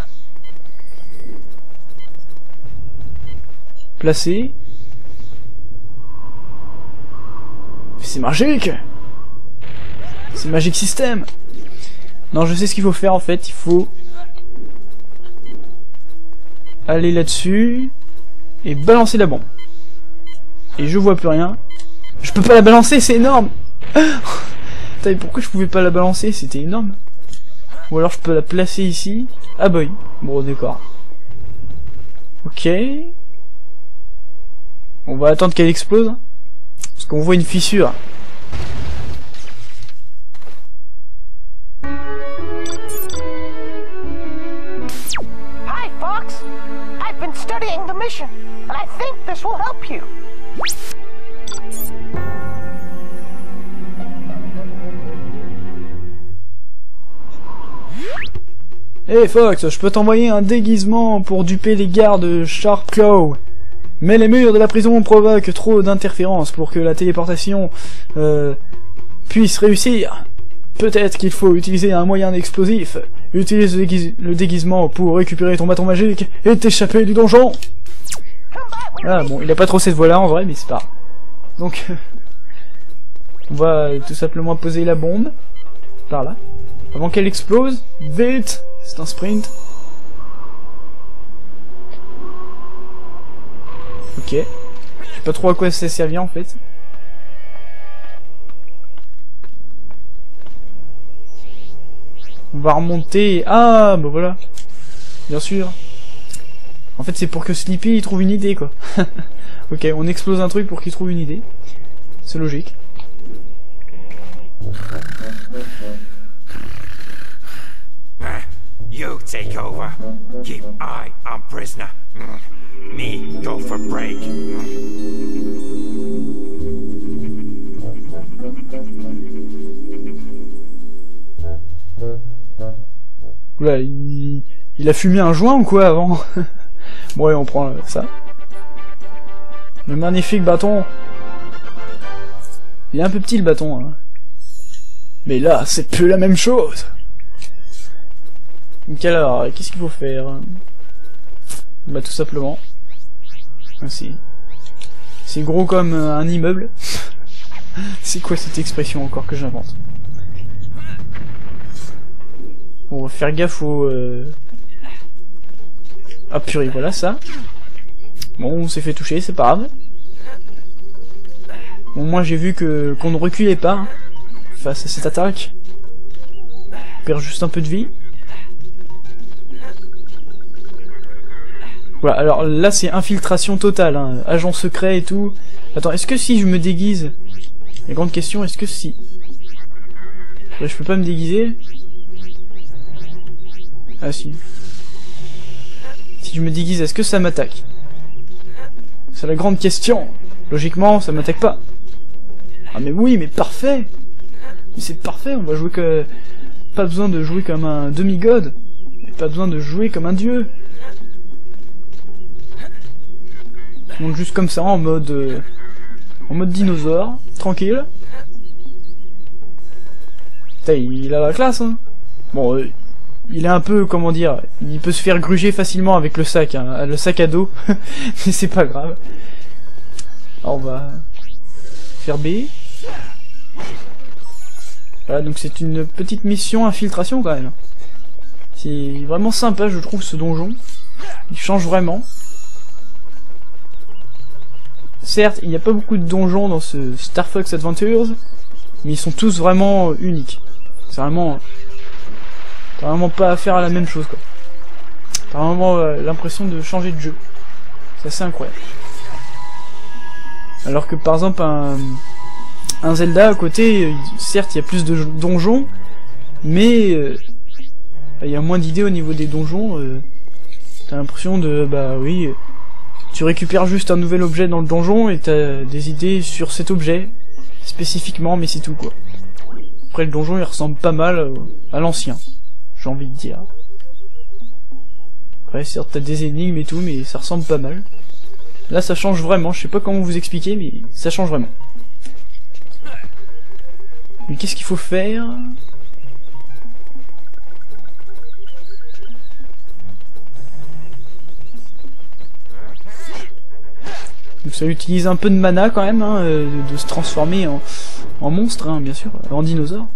Placée. C'est magique! C'est Magic System! Non, je sais ce qu'il faut faire en fait, il faut aller là-dessus et balancer la bombe. Et je vois plus rien. Je peux pas la balancer, c'est énorme! Putain, pourquoi je pouvais pas la balancer? C'était énorme. Ou alors je peux la placer ici. Ah bah oui, bon d'accord. Ok. On va attendre qu'elle explose. Parce qu'on voit une fissure. Hi, Fox. I've been studying the mission, and I think this will help you. Hey Fox, je peux t'envoyer un déguisement pour duper les gardes Sharp Claw. Mais les murs de la prison provoquent trop d'interférences pour que la téléportation euh, puisse réussir. Peut-être qu'il faut utiliser un moyen explosif. Utilise le, déguise le déguisement pour récupérer ton bâton magique et t'échapper du donjon. Ah bon, il a pas trop cette voix là en vrai, mais c'est pas grave. Donc, on va tout simplement poser la bombe par là, avant qu'elle explose. Vite, c'est un sprint. Ok. Je sais pas trop à quoi ça servir en fait. On va remonter. Ah, bah voilà. Bien sûr. En fait, c'est pour que Sleepy il trouve une idée quoi. Ok, on explose un truc pour qu'il trouve une idée. C'est logique. You take over. Keep eye on prisoner. Me go for break. Oula, il... il a fumé un joint ou quoi avant? Bon, allez, on prend euh, ça. Le magnifique bâton. Il est un peu petit le bâton. Hein. Mais là, c'est plus la même chose. Donc alors, qu'est-ce qu'il faut faire? Bah tout simplement. Ainsi. C'est gros comme euh, un immeuble. C'est quoi cette expression encore que j'invente? On va faire gaffe au... Euh... Ah purée, voilà ça. Bon, on s'est fait toucher, c'est pas grave. Bon, moi j'ai vu que qu'on ne reculait pas hein, face à cette attaque. On perd juste un peu de vie. Voilà, alors là c'est infiltration totale, hein, agent secret et tout. Attends, est-ce que si je me déguise... La grande question, est-ce que si... Là, je peux pas me déguiser. Ah si. Si je me déguise, est-ce que ça m'attaque? C'est la grande question. Logiquement, ça m'attaque pas. Ah mais oui, mais parfait. Mais c'est parfait, on va jouer que... Pas besoin de jouer comme un demi-god. Pas besoin de jouer comme un dieu. Je monte juste comme ça, en mode... Euh, en mode dinosaure. Tranquille. Putain, il a la classe, hein. Bon, euh, il est un peu, comment dire... Il peut se faire gruger facilement avec le sac, hein, le sac à dos. Mais c'est pas grave. Alors, on va... faire B. Voilà, donc c'est une petite mission infiltration, quand même. C'est vraiment sympa, je trouve, ce donjon. Il change vraiment. Certes, il n'y a pas beaucoup de donjons dans ce Star Fox Adventures, mais ils sont tous vraiment uniques. C'est vraiment... T'as vraiment pas affaire à la même chose, quoi. T'as vraiment euh, l'impression de changer de jeu. C'est assez incroyable. Alors que, par exemple, un, un Zelda à côté, euh, certes, il y a plus de donjons, mais euh, il y a moins d'idées au niveau des donjons. Euh, T'as l'impression de... Bah oui... Tu récupères juste un nouvel objet dans le donjon et t'as des idées sur cet objet, spécifiquement, mais c'est tout quoi. Après le donjon il ressemble pas mal à l'ancien, j'ai envie de dire. Ouais, certes, t'as des énigmes et tout, mais ça ressemble pas mal. Là, ça change vraiment, je sais pas comment vous expliquer, mais ça change vraiment. Mais qu'est-ce qu'il faut faire? Donc ça utilise un peu de mana quand même, hein, de, de se transformer en, en monstre, hein, bien sûr, en dinosaure.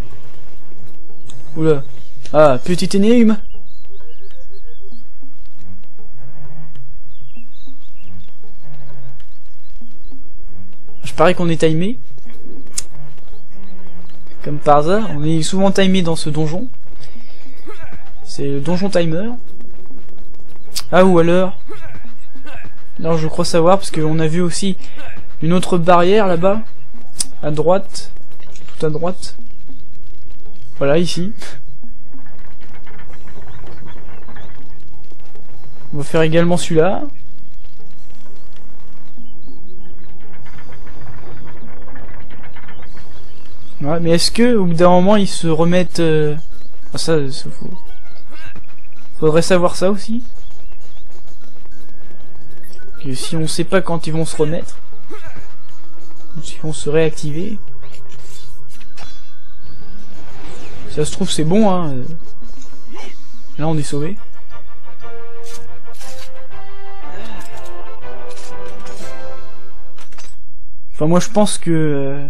Oula. Ah, petite énigme. Je parie qu'on est timé. Comme par hasard, on est souvent timé dans ce donjon. C'est le donjon timer. Ah, ou alors... Alors je crois savoir, parce qu'on a vu aussi une autre barrière là-bas. À droite. Tout à droite. Voilà, ici. On va faire également celui-là. Ouais, mais est-ce que au bout d'un moment ils se remettent... Euh... Ah, ça, ça faut... Faudrait savoir ça aussi. Que si on sait pas quand ils vont se remettre, ou s'ils vont se réactiver. Ça se trouve c'est bon, hein. Là on est sauvé. Enfin moi je pense que... Euh...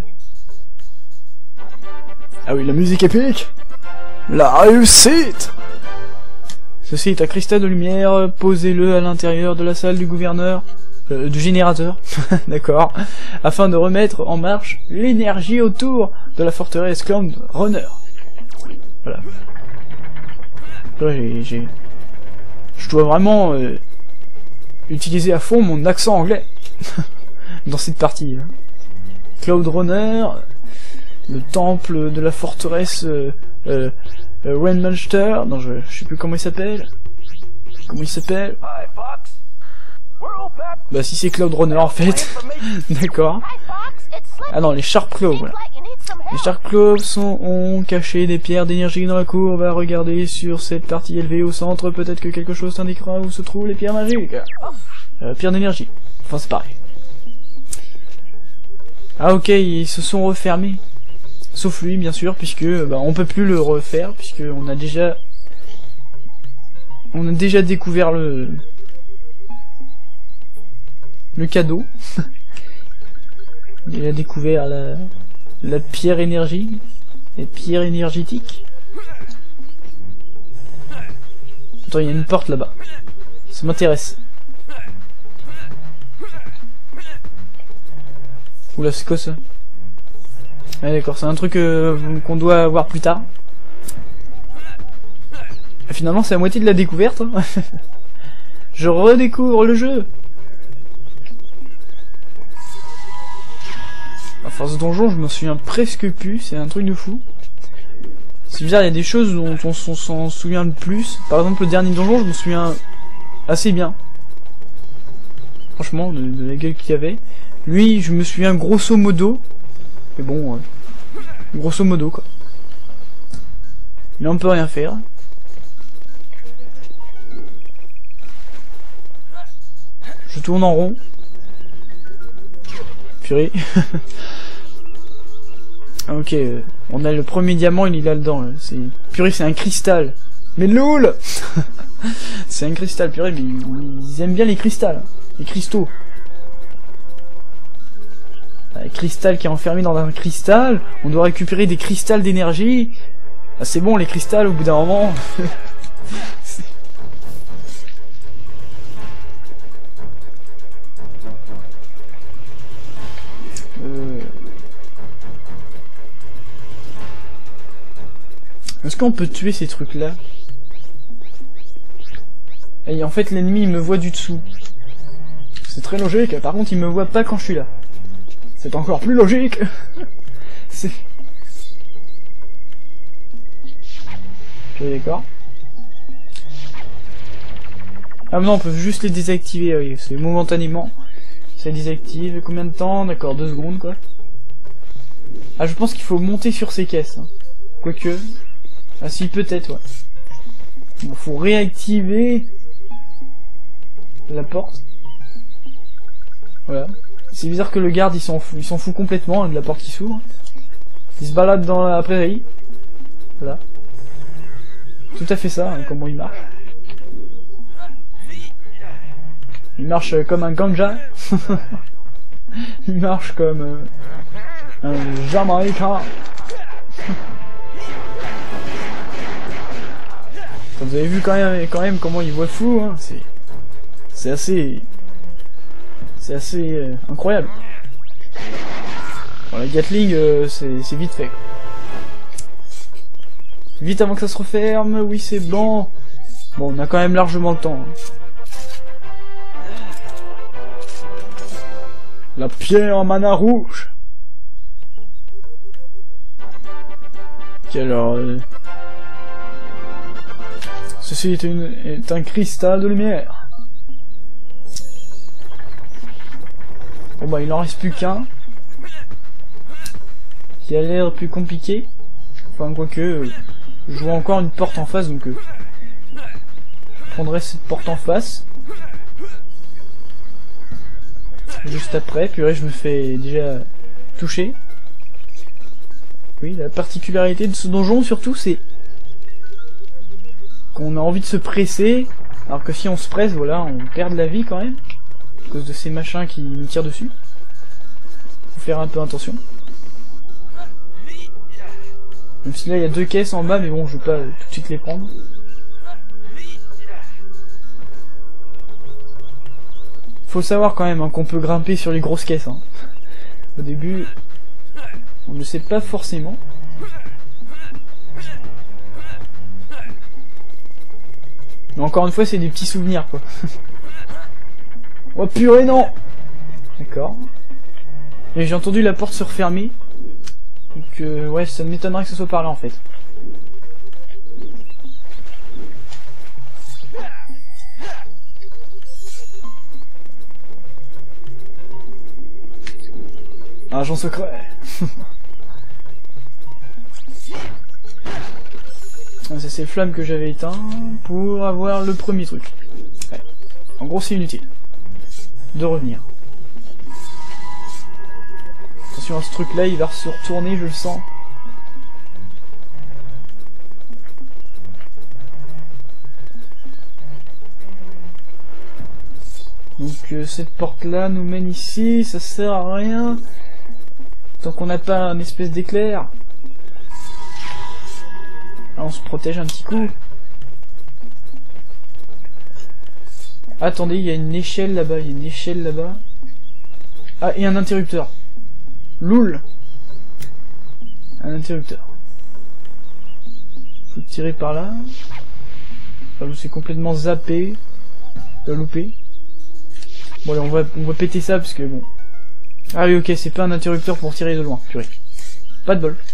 Ah oui, la musique épique. La réussite. Ceci est un cristal de lumière, posez-le à l'intérieur de la salle du gouverneur, euh, du générateur, d'accord, afin de remettre en marche l'énergie autour de la forteresse Cloud Runner. Voilà. Là, j'ai, j'ai... Je dois vraiment euh, utiliser à fond mon accent anglais dans cette partie. Hein. Cloud Runner, le temple de la forteresse... Euh, euh, Euh, Rainmonster, non je, je sais plus comment il s'appelle. Comment il s'appelle? Bah si c'est Cloud Runner en fait. D'accord. Ah non, les Sharp Claws, voilà. Les Sharp Claws sont, ont caché des pierres d'énergie dans la cour. Va regarder sur cette partie élevée au centre, peut-être que quelque chose t'indiquera où se trouvent les pierres magiques. Euh, pierres d'énergie. Enfin c'est pareil. Ah ok, ils se sont refermés. Sauf lui, bien sûr, puisque bah, on peut plus le refaire, puisque on a déjà, on a déjà découvert le, le cadeau. Il a découvert la, la pierre énergie, les pierres énergétiques. Attends, il y a une porte là-bas. Ça m'intéresse. Oula, c'est quoi ça? Ah d'accord, c'est un truc euh, qu'on doit voir plus tard. Et finalement c'est la moitié de la découverte. Hein. Je redécouvre le jeu. Enfin ce donjon je m'en souviens presque plus, c'est un truc de fou. C'est bizarre, il y a des choses dont on s'en souvient le plus. Par exemple le dernier donjon je me souviens assez bien. Franchement, de, de la gueule qu'il y avait. Lui je me souviens grosso modo. Mais bon, euh, grosso modo quoi. Là on peut rien faire. Je tourne en rond. Purée. Ok, euh, on a le premier diamant, il est là-dedans. Là. C'est purée, c'est un cristal. Mais lol. C'est un cristal, purée, mais ils, ils aiment bien les cristals, les cristaux. Un cristal qui est enfermé dans un cristal, on doit récupérer des cristals d'énergie. Ah, c'est bon les cristals au bout d'un moment. euh... Est-ce qu'on peut tuer ces trucs là? Et en fait l'ennemi il me voit du dessous. C'est très logique, par contre il me voit pas quand je suis là. C'est encore plus logique. C'est... Ok, d'accord. Ah non, on peut juste les désactiver, oui, c'est momentanément. Ça désactive, combien de temps? D'accord, deux secondes quoi. Ah je pense qu'il faut monter sur ces caisses. Hein. Quoique... Ah si, peut-être, ouais. Bon, faut réactiver la porte. Voilà. C'est bizarre que le garde il s'en fout, il s'en fout complètement hein, de la porte qui s'ouvre. Il se balade dans la prairie. Voilà. Tout à fait ça, hein, comment il marche. Il marche euh, comme un ganja. Il marche comme euh, un Jamaïcain. Vous avez vu quand même, quand même comment il voit fou, hein, c'est, c'est assez, c'est assez euh, incroyable. Bon, la Gatling, euh, c'est vite fait. Vite avant que ça se referme, oui c'est blanc. Bon, on a quand même largement le temps. Hein. La pierre en mana rouge. Ok, alors... Euh... Ceci est, une, est un cristal de lumière. Bon bah il en reste plus qu'un. Qui a l'air plus compliqué. Enfin quoique, euh, je vois encore une porte en face donc... Euh, je prendrai cette porte en face. Juste après, puis ouais, je me fais déjà toucher. Oui, la particularité de ce donjon surtout c'est... qu'on a envie de se presser, alors que si on se presse, voilà, on perd de la vie quand même, à cause de ces machins qui nous tirent dessus. Faut faire un peu attention. Même si là il y a deux caisses en bas, mais bon, je vais pas tout de suite les prendre. Faut savoir quand même hein, qu'on peut grimper sur les grosses caisses. Hein. Au début, on ne sait pas forcément. Mais encore une fois, c'est des petits souvenirs, quoi. Oh purée, non. D'accord. Et j'ai entendu la porte se refermer. Donc, euh, ouais, ça m'étonnerait que ce soit par là, en fait. Agent secret. C'est ces flammes que j'avais éteintes pour avoir le premier truc. Ouais. En gros, c'est inutile de revenir. Attention à ce truc là, il va se retourner, je le sens. Donc euh, cette porte là nous mène ici, ça sert à rien tant qu'on n'a pas un espèce d'éclair. Là, on se protège un petit coup. Attendez, il y a une échelle là-bas, il y a une échelle là-bas. Ah, et un interrupteur. Loul. Un interrupteur. Faut tirer par là. Enfin, c'est complètement zappé. Euh, loupé. Bon allez, on va, on va péter ça parce que bon... Ah oui, ok, c'est pas un interrupteur pour tirer de loin, purée. Pas de bol.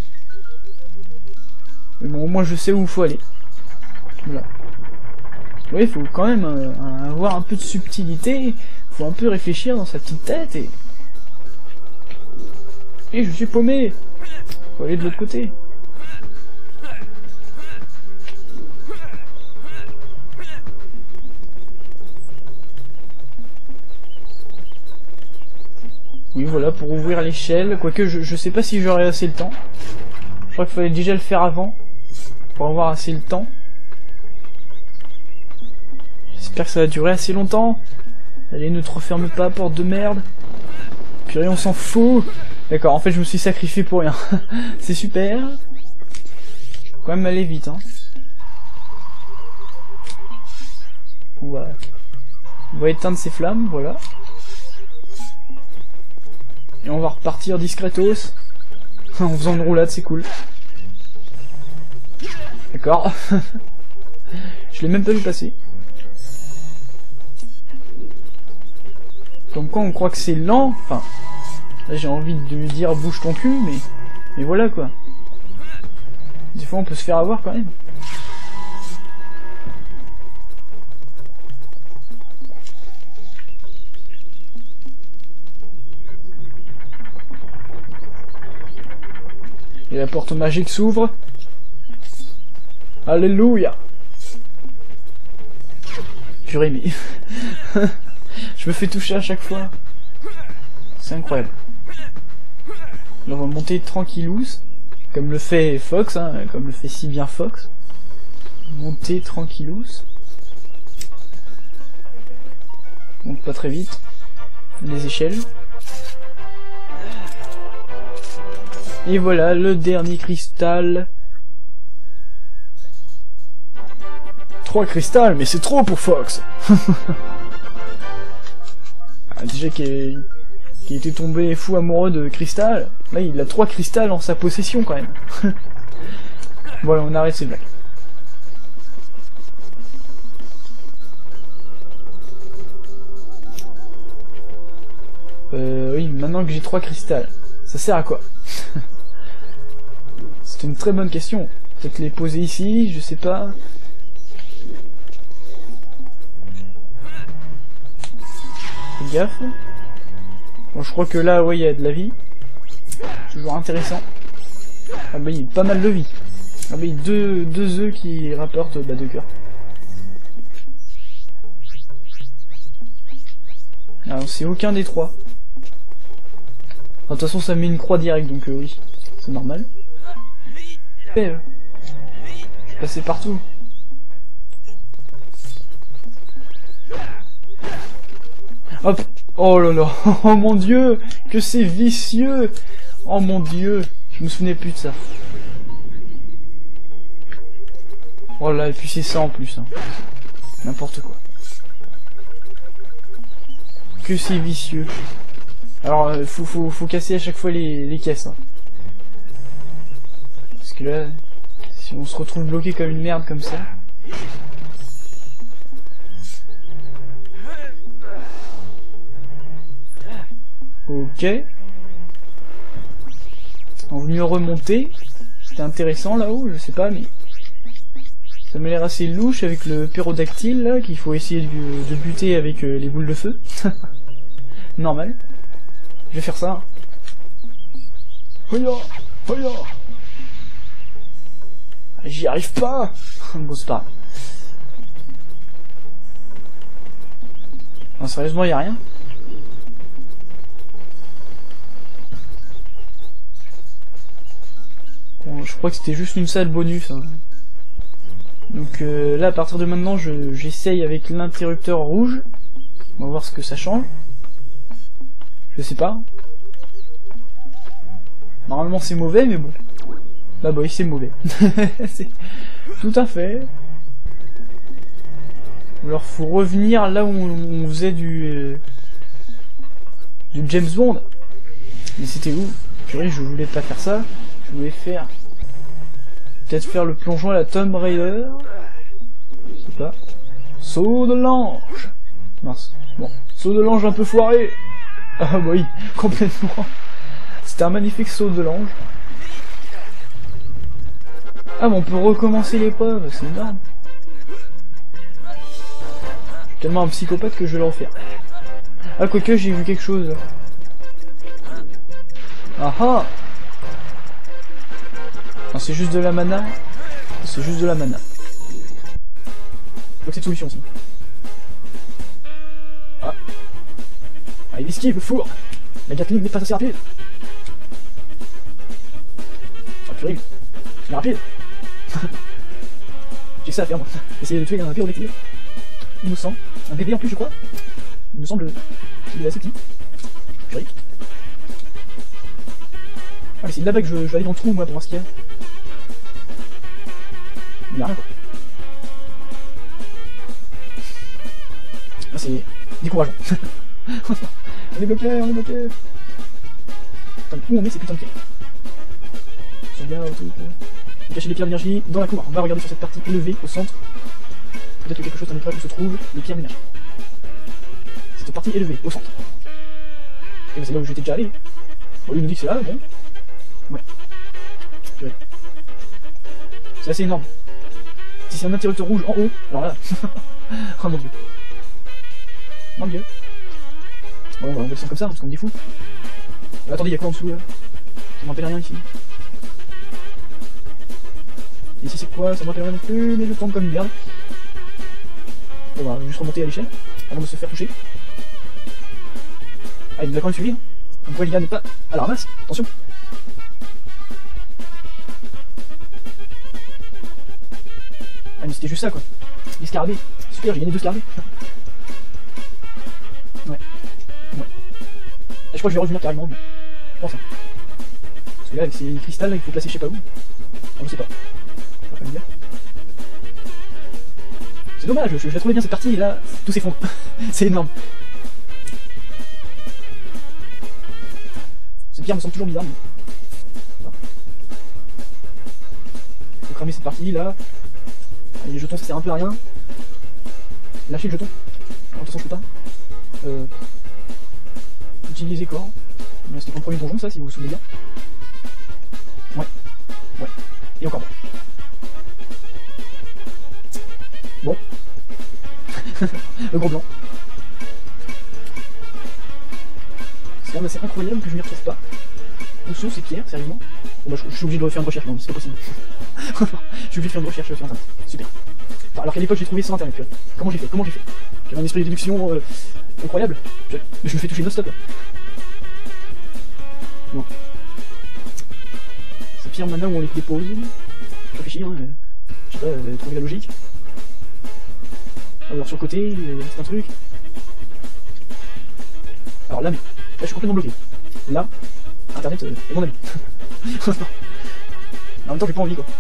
Mais bon, au moins je sais où il faut aller. Voilà. Oui, il faut quand même euh, avoir un peu de subtilité. Faut un peu réfléchir dans sa petite tête et... Et je suis paumé. Faut aller de l'autre côté. Oui, voilà, pour ouvrir l'échelle. Quoique, je, je sais pas si j'aurai assez le temps. Je crois qu'il fallait déjà le faire avant. Pour avoir assez le temps. J'espère que ça va durer assez longtemps. Allez, ne te referme pas, porte de merde. Purée, on s'en fout. D'accord, en fait, je me suis sacrifié pour rien. C'est super. Faut quand même aller vite, hein. On va... On va éteindre ces flammes, voilà. Et on va repartir discretos. En faisant une roulade, c'est cool. D'accord. Je l'ai même pas vu passer. Comme quoi on croit que c'est lent. Enfin, là j'ai envie de lui dire bouge ton cul, mais... Mais voilà quoi. Des fois on peut se faire avoir quand même. Et la porte magique s'ouvre. Alléluia. Purée, mais... je me fais toucher à chaque fois. C'est incroyable. Là, on va monter tranquillous, comme le fait Fox, hein, comme le fait si bien Fox. Monter tranquillous. Monte pas très vite. Les échelles. Et voilà, le dernier cristal. Trois cristals, mais c'est trop pour Fox. Ah, déjà qu'il qui était tombé fou amoureux de cristal, là il a trois cristals en sa possession quand même. Voilà, on arrête ces blagues. Euh, oui, maintenant que j'ai trois cristals, ça sert à quoi? C'est une très bonne question. Peut-être les poser ici, je sais pas. Fais gaffe. Bon, je crois que là, ouais, il y a de la vie. Toujours intéressant. Ah bah, il y a pas mal de vie. Ah bah, il y a deux, deux œufs qui rapportent bah, deux cœurs. Alors, c'est aucun des trois. De toute façon, ça met une croix directe, donc euh, oui, c'est normal. Eh, euh, passer partout. Hop. Oh là là. Oh mon dieu. Que c'est vicieux. Oh mon dieu. Je me souvenais plus de ça. Oh là, et puis c'est ça en plus. Hein. N'importe quoi. Que c'est vicieux. Alors, euh, faut, faut, faut casser à chaque fois les, les caisses. Hein. Parce que là, si on se retrouve bloqué comme une merde comme ça... Ok. On va mieux remonter. C'était intéressant là-haut, je sais pas, mais... Ça m'a l'air assez louche avec le pérodactyle là, qu'il faut essayer de, de buter avec euh, les boules de feu. Normal. Je vais faire ça. Hoya, hoya. J'y arrive pas. Bon, c'est pas grave. Non, sérieusement, y a rien. Bon, je crois que c'était juste une salle bonus. Hein. Donc euh, là, à partir de maintenant, je j'essaye avec l'interrupteur rouge. On va voir ce que ça change. Je sais pas. Normalement c'est mauvais, mais bon. Bah bah oui, c'est mauvais. C'est tout à fait. Alors faut revenir là où on, on faisait du... Euh, du James Bond. Mais c'était où? Purée, je voulais pas faire ça. Je voulais faire... Peut-être faire le plongeon à la Tomb Raider. Je sais pas. Saut de l'ange. Mince. Bon. Saut de l'ange un peu foiré. Ah bah oui, complètement. C'était un magnifique saut de l'ange. Ah bon, on peut recommencer l'épreuve, c'est énorme. Je suis tellement un psychopathe que je vais le refaire. Ah, quoique j'ai vu quelque chose. Ah ah. Non, c'est juste de la mana. C'est juste de la mana. Donc c'est une solution aussi. Ah. Ah, il esquive le four. La Gatling n'est pas assez rapide. Ah purée, c'est rapide. J'ai que ça à faire moi. Essayer de tuer un pyrodactyle. Innocent. Un bébé en plus je crois. Il me semble qu'il est assez petit. Purée. Ah mais c'est là-bas que je, je vais aller dans le trou moi pour voir ce qu'il y a. Il y a rien quoi. Ah c'est décourageant. On est bloqué, on est bloqué. Putain, où on met ces putains de pierres? Sauvegarde, tout. On cacher les pierres d'énergie dans la cour. On va regarder sur cette partie élevée au centre. Peut-être que quelque chose d'indiquera où se trouvent les pierres d'énergie. Cette partie élevée au centre. Et ben c'est là où j'étais déjà allé. Bon, lui il nous dit que c'est là, bon. Ouais. Ouais. C'est assez énorme. Si c'est un interrupteur rouge en haut, alors là. Oh mon dieu. Mon dieu. Bon, on va descendre comme ça, parce qu'on me dit fou. Euh, attendez, il y a quoi en dessous là? Ça me rappelle rien ici. Et ici c'est quoi? Ça me rappelle rien non plus, mais je tombe comme une merde. On va juste remonter à l'échelle, avant de se faire toucher. Ah, il nous a quand même suivi, hein. Comme quoi les gars n'est pas à la ramasse, attention. Ah mais c'était juste ça quoi. Les scarabées, super, j'ai gagné deux scarabées. Ouais, ouais. Et je crois que je vais revenir carrément, mais je pense. Hein. Parce que là avec ces cristals là, il faut placer je sais pas où. Non, je sais pas. On va pas me dire. C'est dommage, je, je la trouvais bien cette partie et là, tout s'effondre. C'est énorme. Cette pierre me semble toujours bizarre, mais... Voilà. Faut cramer cette partie là. Les jetons ça sert un peu à rien. Lâcher le jeton. De toute façon je peux pas. Euh... Utiliser corps. C'était pour le premier donjon ça si vous vous souvenez bien. Ouais. Ouais. Et encore moins. Bon. Le gros blanc. C'est quand même assez incroyable que je m'y retrouve pas. Où sont ces pierres, sérieusement? Bon bah je, je suis obligé de faire une recherche, non c'est pas possible. Je suis obligé de faire une recherche sur internet. Super. Enfin, alors qu'à l'époque j'ai trouvé sur internet, tu vois. Comment j'ai fait? Comment j'ai fait? J'avais un esprit de déduction euh, incroyable. Je, je me fais toucher non-stop là. Bon. Ces pierres maintenant où on les dépose. Je réfléchis, hein. Euh, je sais pas, euh, trouver la logique. Alors sur le côté, c'est un truc. Alors là, mais, là je suis complètement bloqué. Là, internet euh, est mon ami. En même temps j'ai pas envie quoi.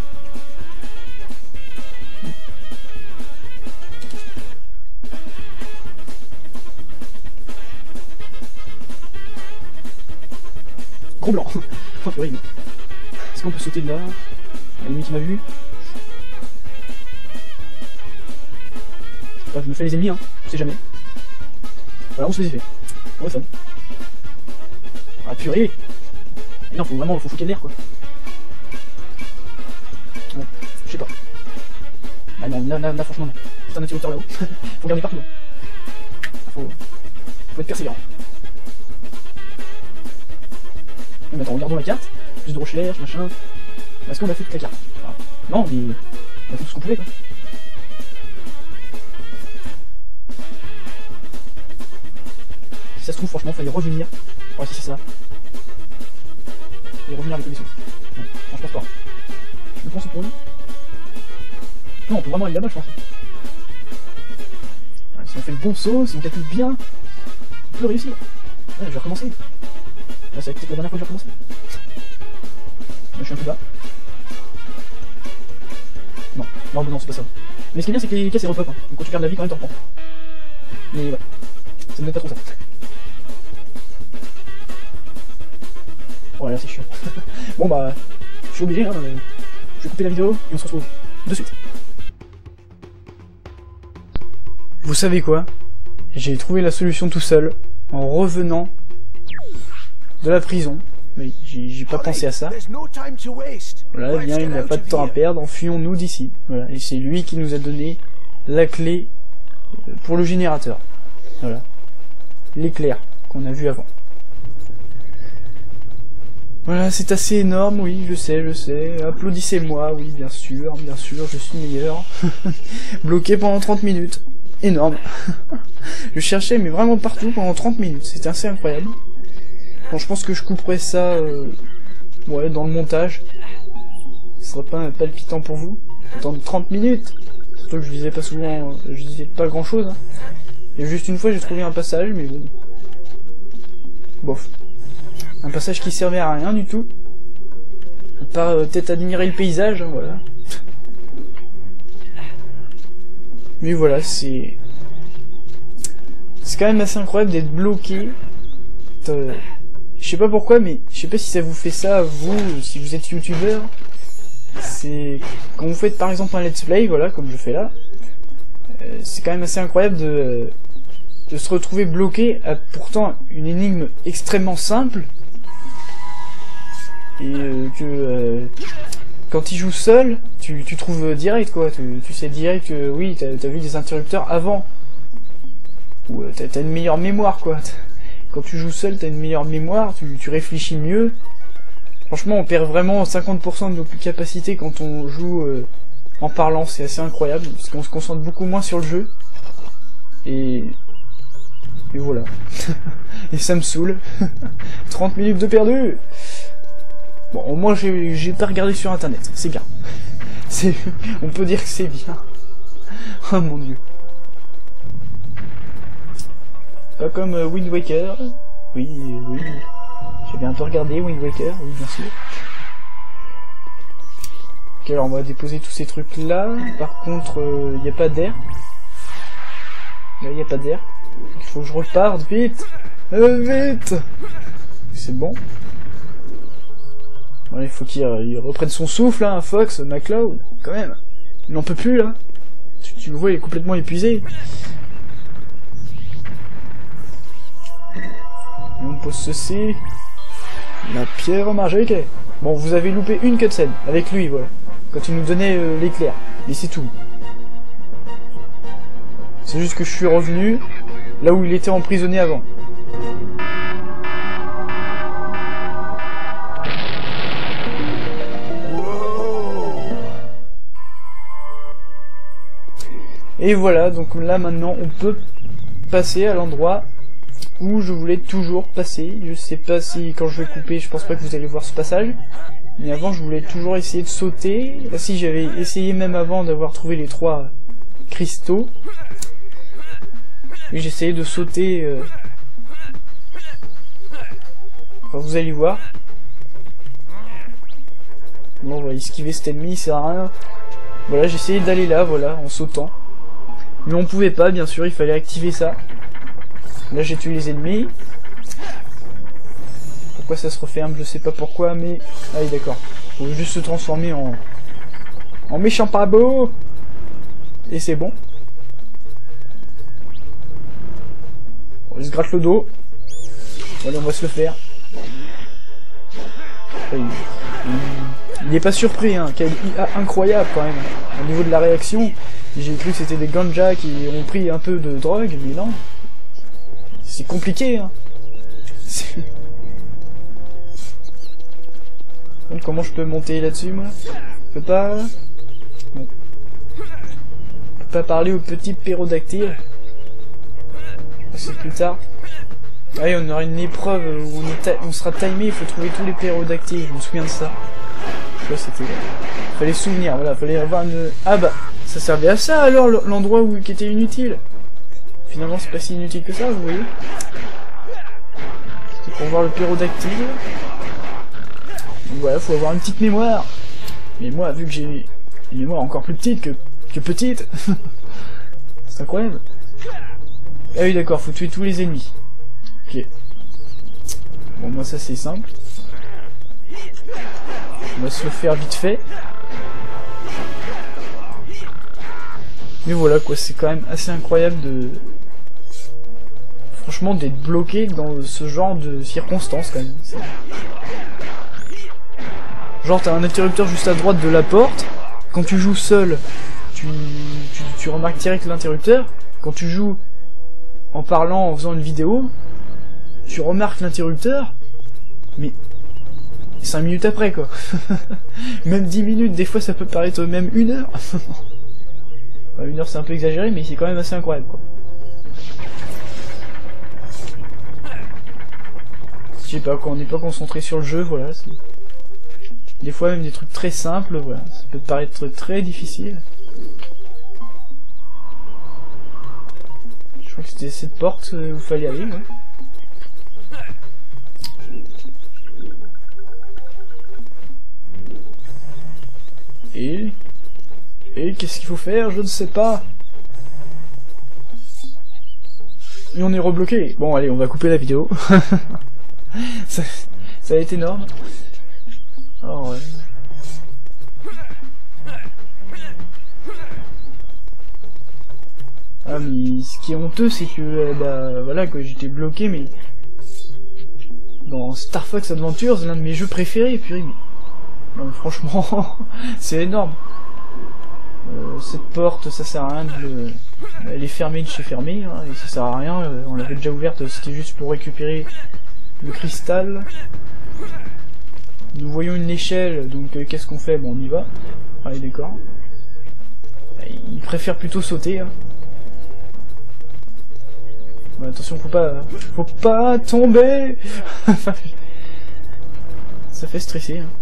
Gros blanc. Oh purée. Est-ce qu'on peut sauter de là? La limite il m'a vu. Enfin, je me fais les ennemis, hein, je sais jamais. Voilà, on se les effets. Pour le fun. Ah purée. Et non, faut vraiment, faut foutre l'air quoi. Ouais, je sais pas. Ah non, là, là, là franchement non. C'est un interrupteur là-haut. Faut regarder partout. Hein. Faut... faut être persévérant. Mais attends, regardons la carte. Plus de recherche, machin. Est-ce qu'on a fait toute la carte? Ah. Non, mais on a fait tout ce qu'on pouvait quoi. Si ça se trouve, franchement, fallait revenir. Ouais, si c'est ça. Et revenir avec les missions. Non, non, je pense pas. Je me pense pour lui. Non, on peut vraiment aller là-bas, je pense. Ouais, si on fait le bon saut, si on calcule bien, on peut réussir. Ouais, je vais recommencer. Là, c'est peut-être la dernière fois que je vais recommencer. Là, je suis un peu bas. Non, non, non, c'est pas ça. Mais ce qui est bien, c'est que les caisses, c'est repop. Hein. Donc quand tu perds de la vie, quand même, t'en reprends. Mais ouais, ça ne m'aide pas trop ça. Voilà, c'est chiant. Bon bah, je suis obligé, hein, je vais couper la vidéo et on se retrouve de suite. Vous savez quoi? J'ai trouvé la solution tout seul, en revenant de la prison. Mais j'ai pas pensé à ça. Voilà, eh bien, il n'a pas de temps à perdre, enfuyons-nous d'ici. Voilà, et c'est lui qui nous a donné la clé pour le générateur. Voilà. L'éclair qu'on a vu avant. Voilà, c'est assez énorme, oui, je sais, je sais. Applaudissez-moi, oui, bien sûr, bien sûr, je suis meilleur. Bloqué pendant trente minutes. Énorme. Je cherchais, mais vraiment partout pendant trente minutes. C'était assez incroyable. Bon, je pense que je couperai ça, euh, ouais, dans le montage. Ce sera pas palpitant pour vous. Attendre trente minutes. Surtout que je disais pas souvent, je disais pas grand chose. Hein. Et juste une fois, j'ai trouvé un passage, mais bon. Bof. Un passage qui servait à rien du tout. À part euh, peut-être admirer le paysage, hein, voilà. Mais voilà, c'est... C'est quand même assez incroyable d'être bloqué. Euh... Je sais pas pourquoi, mais je sais pas si ça vous fait ça, vous, si vous êtes youtubeur. C'est... Quand vous faites par exemple un let's play, voilà, comme je fais là, euh, c'est quand même assez incroyable de... de se retrouver bloqué à pourtant une énigme extrêmement simple. Et euh, que euh, quand il joue seul, tu, tu trouves direct quoi, tu, tu sais direct que oui, t'as t'as vu des interrupteurs avant. Ou euh, t'as une meilleure mémoire quoi. Quand tu joues seul, t'as une meilleure mémoire, tu, tu réfléchis mieux. Franchement, on perd vraiment cinquante pour cent de nos capacités quand on joue euh, en parlant, c'est assez incroyable, parce qu'on se concentre beaucoup moins sur le jeu. Et... Et voilà. Et ça me saoule. trente minutes de perdu. Bon, au moins j'ai pas regardé sur internet, c'est bien. C'est, on peut dire que c'est bien. Oh mon dieu. Pas comme euh, Wind Waker. Oui, oui. J'ai bien un peu regardé Wind Waker, oui bien sûr. Ok, alors on va déposer tous ces trucs là. Par contre, il euh, n'y a pas d'air. Là, il n'y a pas d'air. Il faut que je reparte, vite. Euh, vite. C'est bon. Ouais, il faut qu'il euh, reprenne son souffle, hein, Fox, McCloud, quand même. Il n'en peut plus, là. Tu, tu le vois, il est complètement épuisé. Et on pose ceci. La pierre magique. Bon, vous avez loupé une cutscene, avec lui, voilà. Quand il nous donnait euh, l'éclair. Mais c'est tout. C'est juste que je suis revenu là où il était emprisonné avant. Et voilà, donc là maintenant on peut passer à l'endroit où je voulais toujours passer. Je sais pas si quand je vais couper, je pense pas que vous allez voir ce passage. Mais avant je voulais toujours essayer de sauter. Là, si j'avais essayé même avant d'avoir trouvé les trois cristaux. Oui, j'essayais de sauter. Euh... Enfin, vous allez voir. Bon, on va esquiver cet ennemi, ça sert à rien. Voilà, j'essayais d'aller là, voilà, en sautant. Mais on pouvait pas, bien sûr, il fallait activer ça. Là, j'ai tué les ennemis. Pourquoi ça se referme, je sais pas pourquoi, mais... Ah oui, d'accord. Faut juste se transformer en... En méchant pas beau. Et c'est bon. On se gratte le dos. Allez, on va se le faire. Il, il, il est pas surpris, hein. Quel I A incroyable quand même. Au niveau de la réaction, j'ai cru que c'était des ganja qui ont pris un peu de drogue, mais non. C'est compliqué, hein. Donc, comment je peux monter là-dessus, moi? Je peux pas... Bon. Je peux pas parler au petit pérodactyle. C'est plus tard. Ah oui, on aura une épreuve où on, est on sera timé, il faut trouver tous les pérodactyles, je me souviens de ça. Ouais, c'était... Fallait se souvenir, voilà, fallait avoir une... Ah bah, ça servait à ça alors, l'endroit où qui était inutile. Finalement, c'est pas si inutile que ça, vous voyez. C'était pour voir le pérodactyle. Donc voilà, faut avoir une petite mémoire. Mais moi, vu que j'ai une mémoire encore plus petite que, que petite, c'est incroyable. Ah oui, d'accord, faut tuer tous les ennemis. Ok. Bon, moi, ça, c'est simple. On va se le faire vite fait. Mais voilà, quoi, c'est quand même assez incroyable de... Franchement, d'être bloqué dans ce genre de circonstances, quand même. Genre, t'as un interrupteur juste à droite de la porte. Quand tu joues seul, tu, tu, tu remarques direct l'interrupteur. Quand tu joues en parlant, en faisant une vidéo, tu remarques l'interrupteur, mais cinq minutes après, quoi. Même dix minutes, des fois ça peut paraître même une heure. Enfin, une heure c'est un peu exagéré, mais c'est quand même assez incroyable, quoi. Je sais pas, quand on n'est pas concentré sur le jeu, voilà. Des fois même des trucs très simples, voilà. Ça peut paraître très difficile. Je crois que c'était cette porte où il fallait aller, ouais. Et... Et qu'est-ce qu'il faut faire? Je ne sais pas. Et on est rebloqué. Bon, allez, on va couper la vidéo. ça, ça a été énorme. Oh, ouais. Ah, mais ce qui est honteux, c'est que, euh, bah, voilà, quoi, j'étais bloqué, mais... Dans Star Fox Adventures, l'un de mes jeux préférés, purée, mais... Non, franchement, c'est énorme. Euh, cette porte, ça sert à rien de le... Elle est fermée de chez fermée, hein, et ça sert à rien, euh, on l'avait déjà ouverte, c'était juste pour récupérer le cristal. Nous voyons une échelle, donc euh, qu'est-ce qu'on fait? Bon, on y va. Allez, d'accord. Il préfère plutôt sauter, hein. Ouais, attention, faut pas... Faut pas tomber. Ça fait stresser, hein.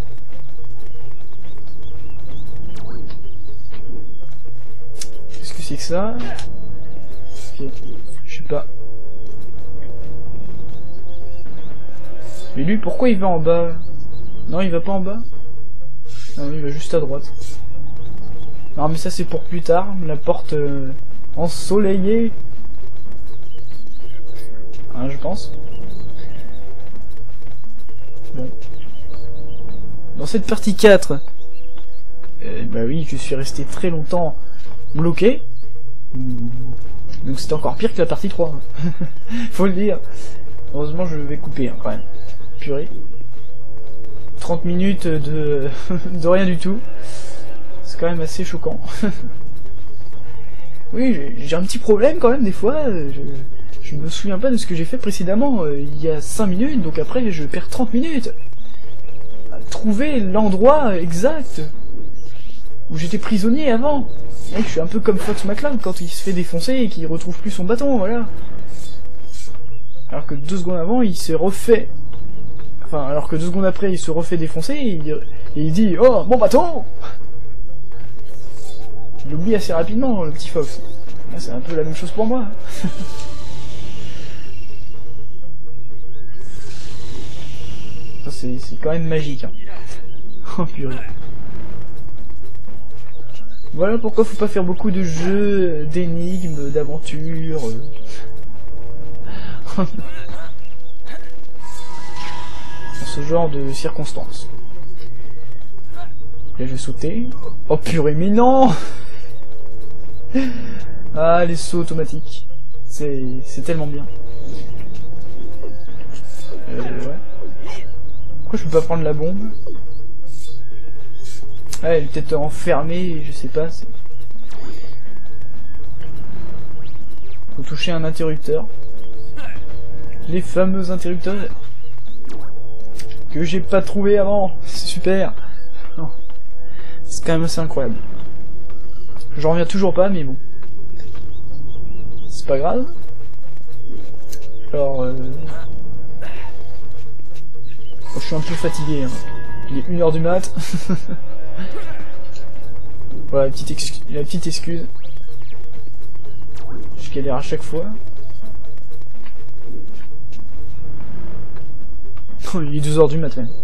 Qu'est-ce que c'est que ça? Okay. Je sais pas. Mais lui, pourquoi il va en bas? Non, il va pas en bas? Non, il va juste à droite. Non, mais ça c'est pour plus tard, la porte euh, ensoleillée. Hein, je pense. Bon. Dans cette partie quatre, euh, bah oui, je suis resté très longtemps bloqué. Donc c'était encore pire que la partie trois. Faut le dire. Heureusement, je vais couper, hein, quand même. Purée. trente minutes de, de rien du tout. C'est quand même assez choquant. Oui, j'ai un petit problème quand même des fois. Je, je me souviens pas de ce que j'ai fait précédemment. Il y a cinq minutes, donc après je perds trente minutes. À trouver l'endroit exact où j'étais prisonnier avant. Ouais, je suis un peu comme Fox McCloud quand il se fait défoncer et qu'il retrouve plus son bâton, voilà. Alors que deux secondes avant, il s'est refait... Enfin, alors que deux secondes après, il se refait défoncer et il, et il dit « Oh, mon bâton !» Il l'oublie assez rapidement, le petit Fox. C'est un peu la même chose pour moi. Ça, c'est quand même magique. Hein. Oh purée. Voilà pourquoi faut pas faire beaucoup de jeux, d'énigmes, d'aventures. Dans ce genre de circonstances. Là je vais sauter. Oh purée, mais non. Ah, les sauts automatiques. C'est tellement bien. Euh, ouais. Pourquoi je peux pas prendre la bombe? Ah, elle est peut-être enfermée, je sais pas. Faut toucher un interrupteur. Les fameux interrupteurs que j'ai pas trouvé avant. C'est super. C'est quand même assez incroyable. J'en reviens toujours pas, mais bon. C'est pas grave. Alors, euh... je suis un peu fatigué. Hein. Il est une heure du mat. Voilà, la petite, excu la petite excuse. Je galère à chaque fois. Il est deux heures du mat même.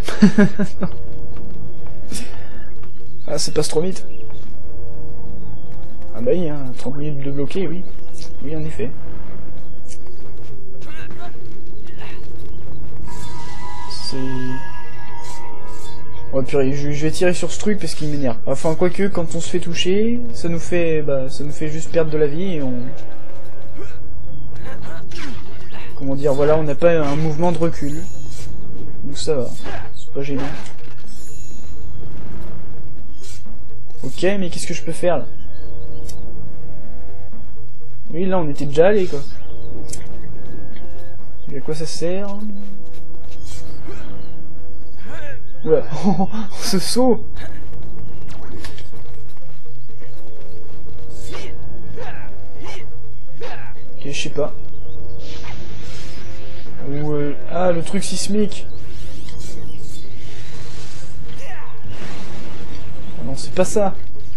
Ah, ça passe trop vite. Ah bah oui, hein, trente minutes de bloqué, oui. Oui, en effet. C'est... Oh purée, je, je vais tirer sur ce truc parce qu'il m'énerve. Enfin, quoique, quand on se fait toucher, ça nous fait... Bah, ça nous fait juste perdre de la vie et on... Comment dire, voilà, on n'a pas un mouvement de recul. Donc ça va, c'est pas gênant. Ok, mais qu'est-ce que je peux faire là? Oui, là on était déjà allé quoi. Et à quoi ça sert? Oula, oh, ce saut! Ok, je sais pas. Ou euh, ah, le truc sismique. Ah non, c'est pas ça.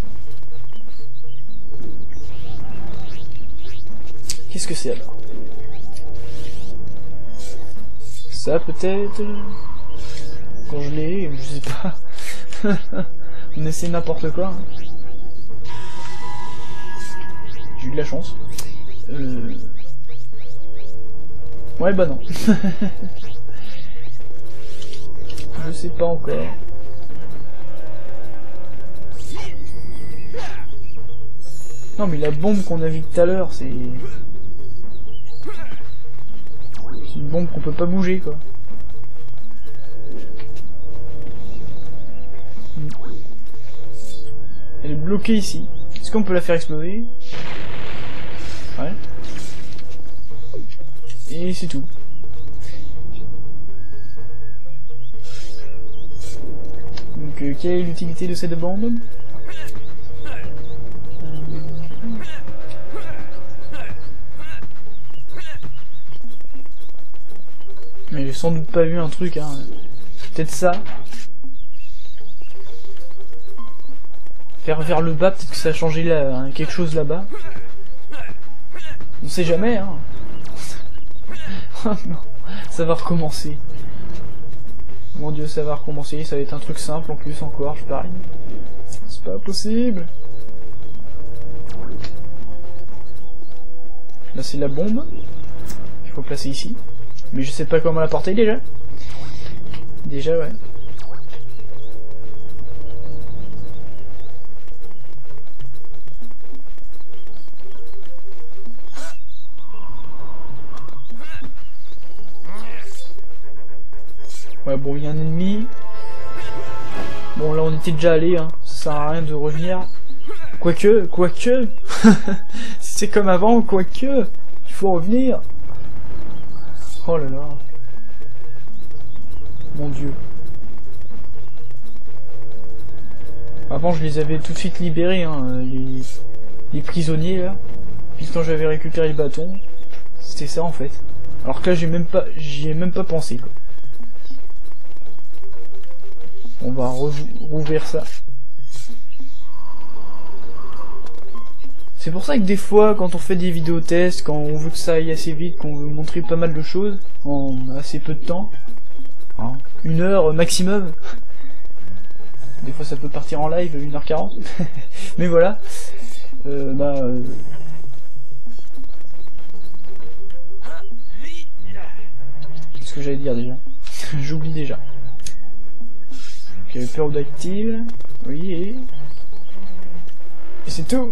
Qu'est-ce que c'est alors? Ça peut-être? Quand je l'ai, je sais pas. On essaie n'importe quoi. Hein. J'ai eu de la chance. Euh... Ouais bah non. Je sais pas encore. Non mais la bombe qu'on a vue tout à l'heure, c'est... C'est une bombe qu'on peut pas bouger quoi. Elle est bloquée ici. Est-ce qu'on peut la faire exploser? Ouais. Et c'est tout. Donc euh, quelle est l'utilité de cette bombe? sans doute pas vu un truc, hein. Peut-être ça. Faire vers le bas, peut-être que ça a changé là, hein, quelque chose là-bas. On sait jamais, hein. Oh non, ça va recommencer. Mon dieu, ça va recommencer, ça va être un truc simple en plus encore, je parie. C'est pas possible. Là c'est la bombe. Il faut placer ici. Mais je sais pas comment la porter déjà. Déjà ouais. Ouais bon, il y a un ennemi. Bon là on était déjà allé, hein. Ça sert à rien de revenir. Quoique, quoique. Si c'est comme avant, quoique. Il faut revenir. Oh là là. Mon dieu. Avant je les avais tout de suite libérés, hein, les, les prisonniers là. Puis quand j'avais récupéré le bâton, c'était ça en fait. Alors que là j'ai même pas, j'y ai même pas pensé quoi. On va rouvrir ça. C'est pour ça que des fois, quand on fait des vidéos tests, quand on veut que ça aille assez vite, qu'on veut montrer pas mal de choses en assez peu de temps, hein, une heure maximum. Des fois ça peut partir en live, une heure quarante. Mais voilà. Euh, bah... Euh... Qu'est-ce que j'allais dire déjà? J'oublie déjà. Okay, pterodactyle. Oui, et... Et c'est tout.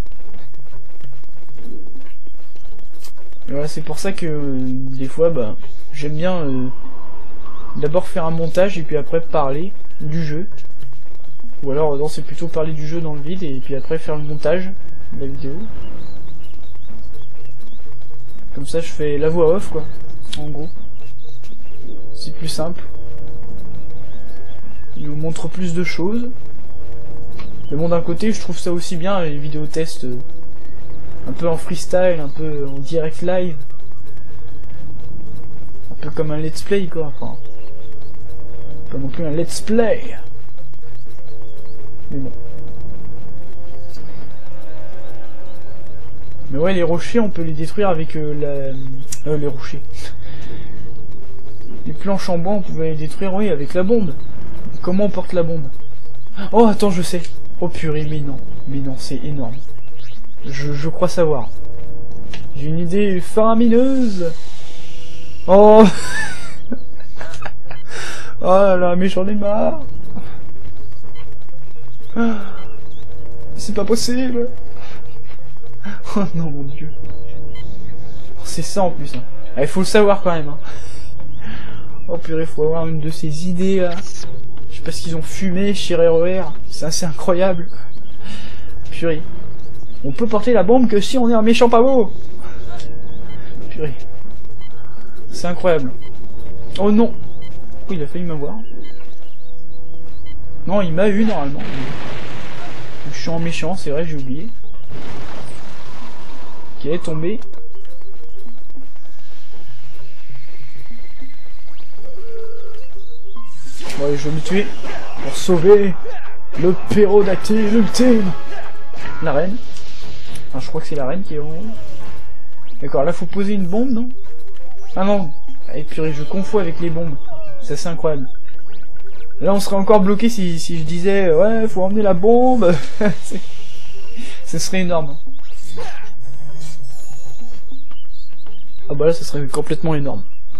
Et voilà, c'est pour ça que euh, des fois, bah, j'aime bien euh, d'abord faire un montage et puis après parler du jeu. Ou alors, non, c'est plutôt parler du jeu dans le vide et puis après faire le montage de la vidéo. Comme ça, je fais la voix off, quoi. En gros. C'est plus simple. Il vous montre plus de choses. Mais bon, d'un côté, je trouve ça aussi bien, les vidéos tests euh, un peu en freestyle, un peu en direct live. Un peu comme un let's play, quoi. Enfin, pas non plus un let's play. Mais bon. Mais ouais, les rochers, on peut les détruire avec euh, la... Euh, les rochers. Les planches en bois, on pouvait les détruire, oui, avec la bombe. Comment on porte la bombe? Oh, attends, je sais. Oh purée, mais non. Mais non, c'est énorme. Je, je crois savoir. J'ai une idée faramineuse. Oh. Oh là là, mais j'en ai marre. C'est pas possible. Oh non, mon dieu. C'est ça en plus. Hein. Ah, il faut le savoir quand même. Hein. Oh purée, faut avoir une de ces idées là. Je sais pas ce qu'ils ont fumé chez ReroR. C'est assez incroyable. Purée. On peut porter la bombe que si on est un méchant pavot. Purée. C'est incroyable. Oh non. Oh, il a failli m'avoir. Non, il m'a eu normalement. Je suis en méchant, c'est vrai, j'ai oublié. Ok, tombé. Bon, allez, je vais me tuer pour sauver le pterodactyle ultime. La reine. Enfin, je crois que c'est la reine qui est en haut. D'accord, là faut poser une bombe, non? Ah non. Et purée, je confonds avec les bombes. C'est assez incroyable. Là on serait encore bloqué si, si je disais ouais, faut emmener la bombe. Ce serait énorme. Ah bah là, ce serait complètement énorme.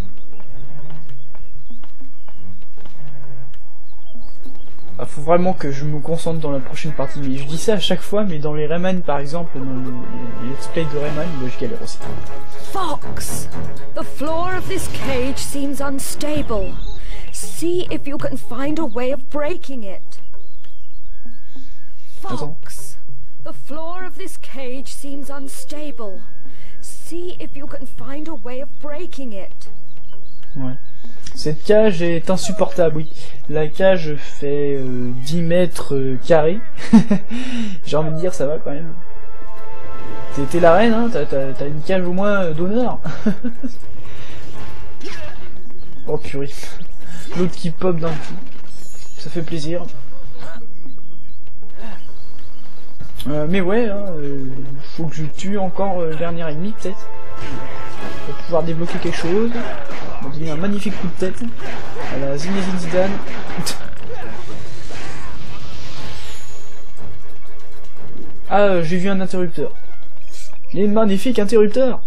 Ah, faut vraiment que je me concentre dans la prochaine partie. Mais je dis ça à chaque fois, mais dans les Rayman par exemple, dans les, les let's play de Rayman, bah, je galère aussi. Fox! The floor of this cage seems unstable. See if you can find a way of breaking it. Fox! The floor of this cage seems unstable. See if you can find a way of breaking it. Ouais. Cette cage est insupportable, oui. La cage fait euh, dix mètres euh, carrés. J'ai envie de dire, ça va quand même. T'es la reine, hein, t'as une cage au moins d'honneur. Oh purée. L'autre qui pop d'un coup. Ça fait plaisir. Euh, mais ouais, hein, euh, faut que je tue encore euh, le dernier ennemi peut-être. Pour pouvoir débloquer quelque chose. On va donner un magnifique coup de tête. À la Zinedine Zidane. Ah, euh, j'ai vu un interrupteur. Les magnifiques interrupteurs.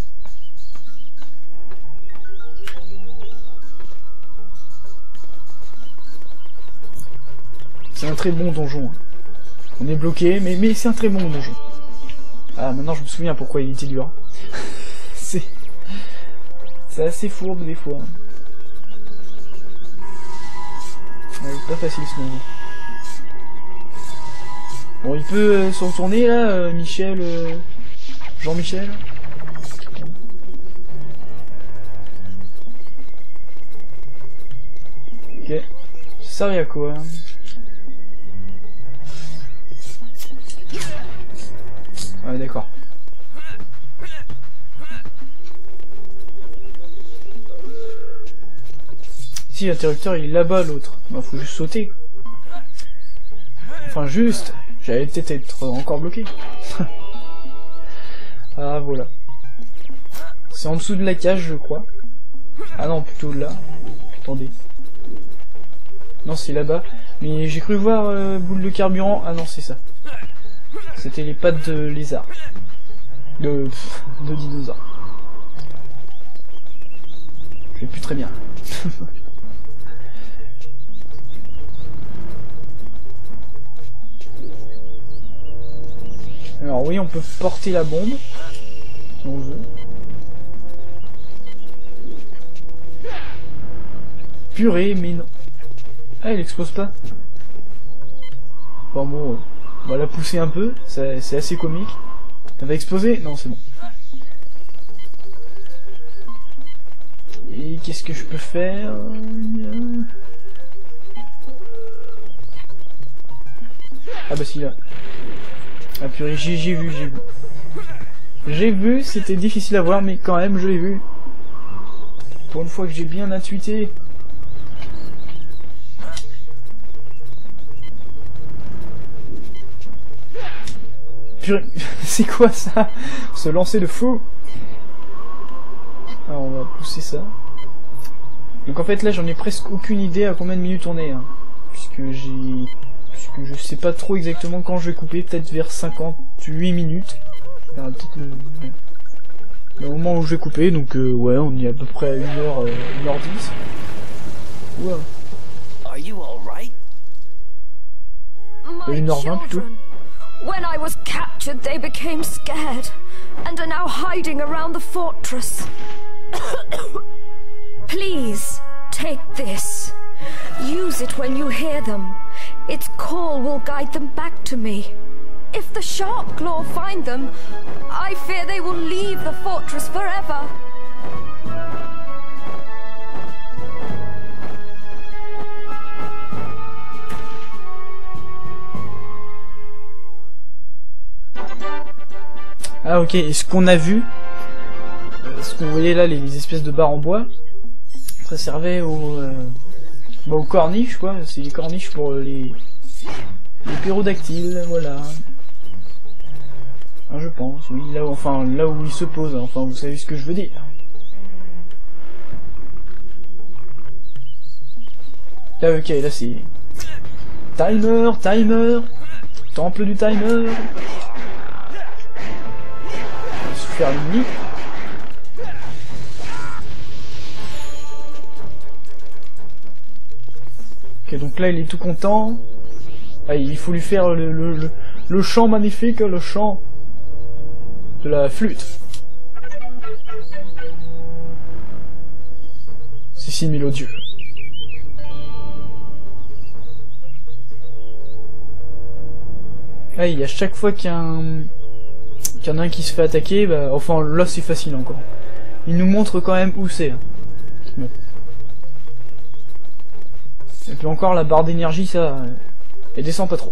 C'est un très bon donjon. On est bloqué, mais, mais c'est un très bon donjon. Ah, maintenant je me souviens pourquoi il était dur. c'est... C'est assez fourbe des fois. Ouais, c'est pas facile ce moment. Bon, il peut euh, se retourner là, euh, Michel... Euh... Jean-Michel. Ok. Ça servait à quoi hein? Ouais, d'accord. Si l'interrupteur il est là-bas l'autre, bah faut juste sauter. Enfin juste, j'allais peut-être être encore bloqué. Ah voilà. C'est en dessous de la cage je crois. Ah non plutôt là. Attendez. Non c'est là-bas. Mais j'ai cru voir euh, boule de carburant. Ah non c'est ça. C'était les pattes de lézard. De... Pff, de dinosaure. Je vais plus très bien. Alors oui, on peut porter la bombe, si on veut. Purée, mais non. Ah, elle explose pas. Bon, bon, on va la pousser un peu, c'est assez comique. Elle va exploser? Non, c'est bon. Et qu'est-ce que je peux faire? Ah bah si, là. Ah purée, j'ai vu, j'ai vu. J'ai vu, c'était difficile à voir, mais quand même, je l'ai vu. Pour une fois que j'ai bien intuité. Purée, c'est quoi ça? Se lancer de fou. Alors on va pousser ça. Donc en fait là, j'en ai presque aucune idée à combien de minutes on est. Hein, puisque j'ai... Puisque je sais pas trop exactement quand je vais couper, peut-être vers cinquante-huit minutes. Alors, peut-être le... le moment où je vais couper, donc euh, ouais, on y est à peu près à une heure, euh, une heure dix. Ouais. Are you all right? une heure vingt plutôt. When I was captured, they became scared, and are now hiding around the fortress. Please, take this. Use it when you hear them. Its call will guide them back to me. If the Sharpclaw find them, I fear they will leave the fortress forever. Ah ok, et ce qu'on a vu, euh, ce qu'on voyait là, les, les espèces de barres en bois, ça servait aux, euh, bah, aux corniches quoi, c'est les corniches pour euh, les, les pérodactyles, voilà. Ah, je pense, oui, là où, enfin, là où ils se posent, enfin vous savez ce que je veux dire. Là ok, là c'est... Timer, timer, temple du timer. Faire l'ennemi. Ok, donc là il est tout content. Ah, il faut lui faire le, le, le, le chant magnifique, le chant de la flûte. C'est si mélodieux. Ah, il y a chaque fois qu'il y a un... qu'il y en a un qui se fait attaquer, bah, enfin là c'est facile encore. Il nous montre quand même où c'est. Bon. Et puis encore la barre d'énergie, ça, elle descend pas trop.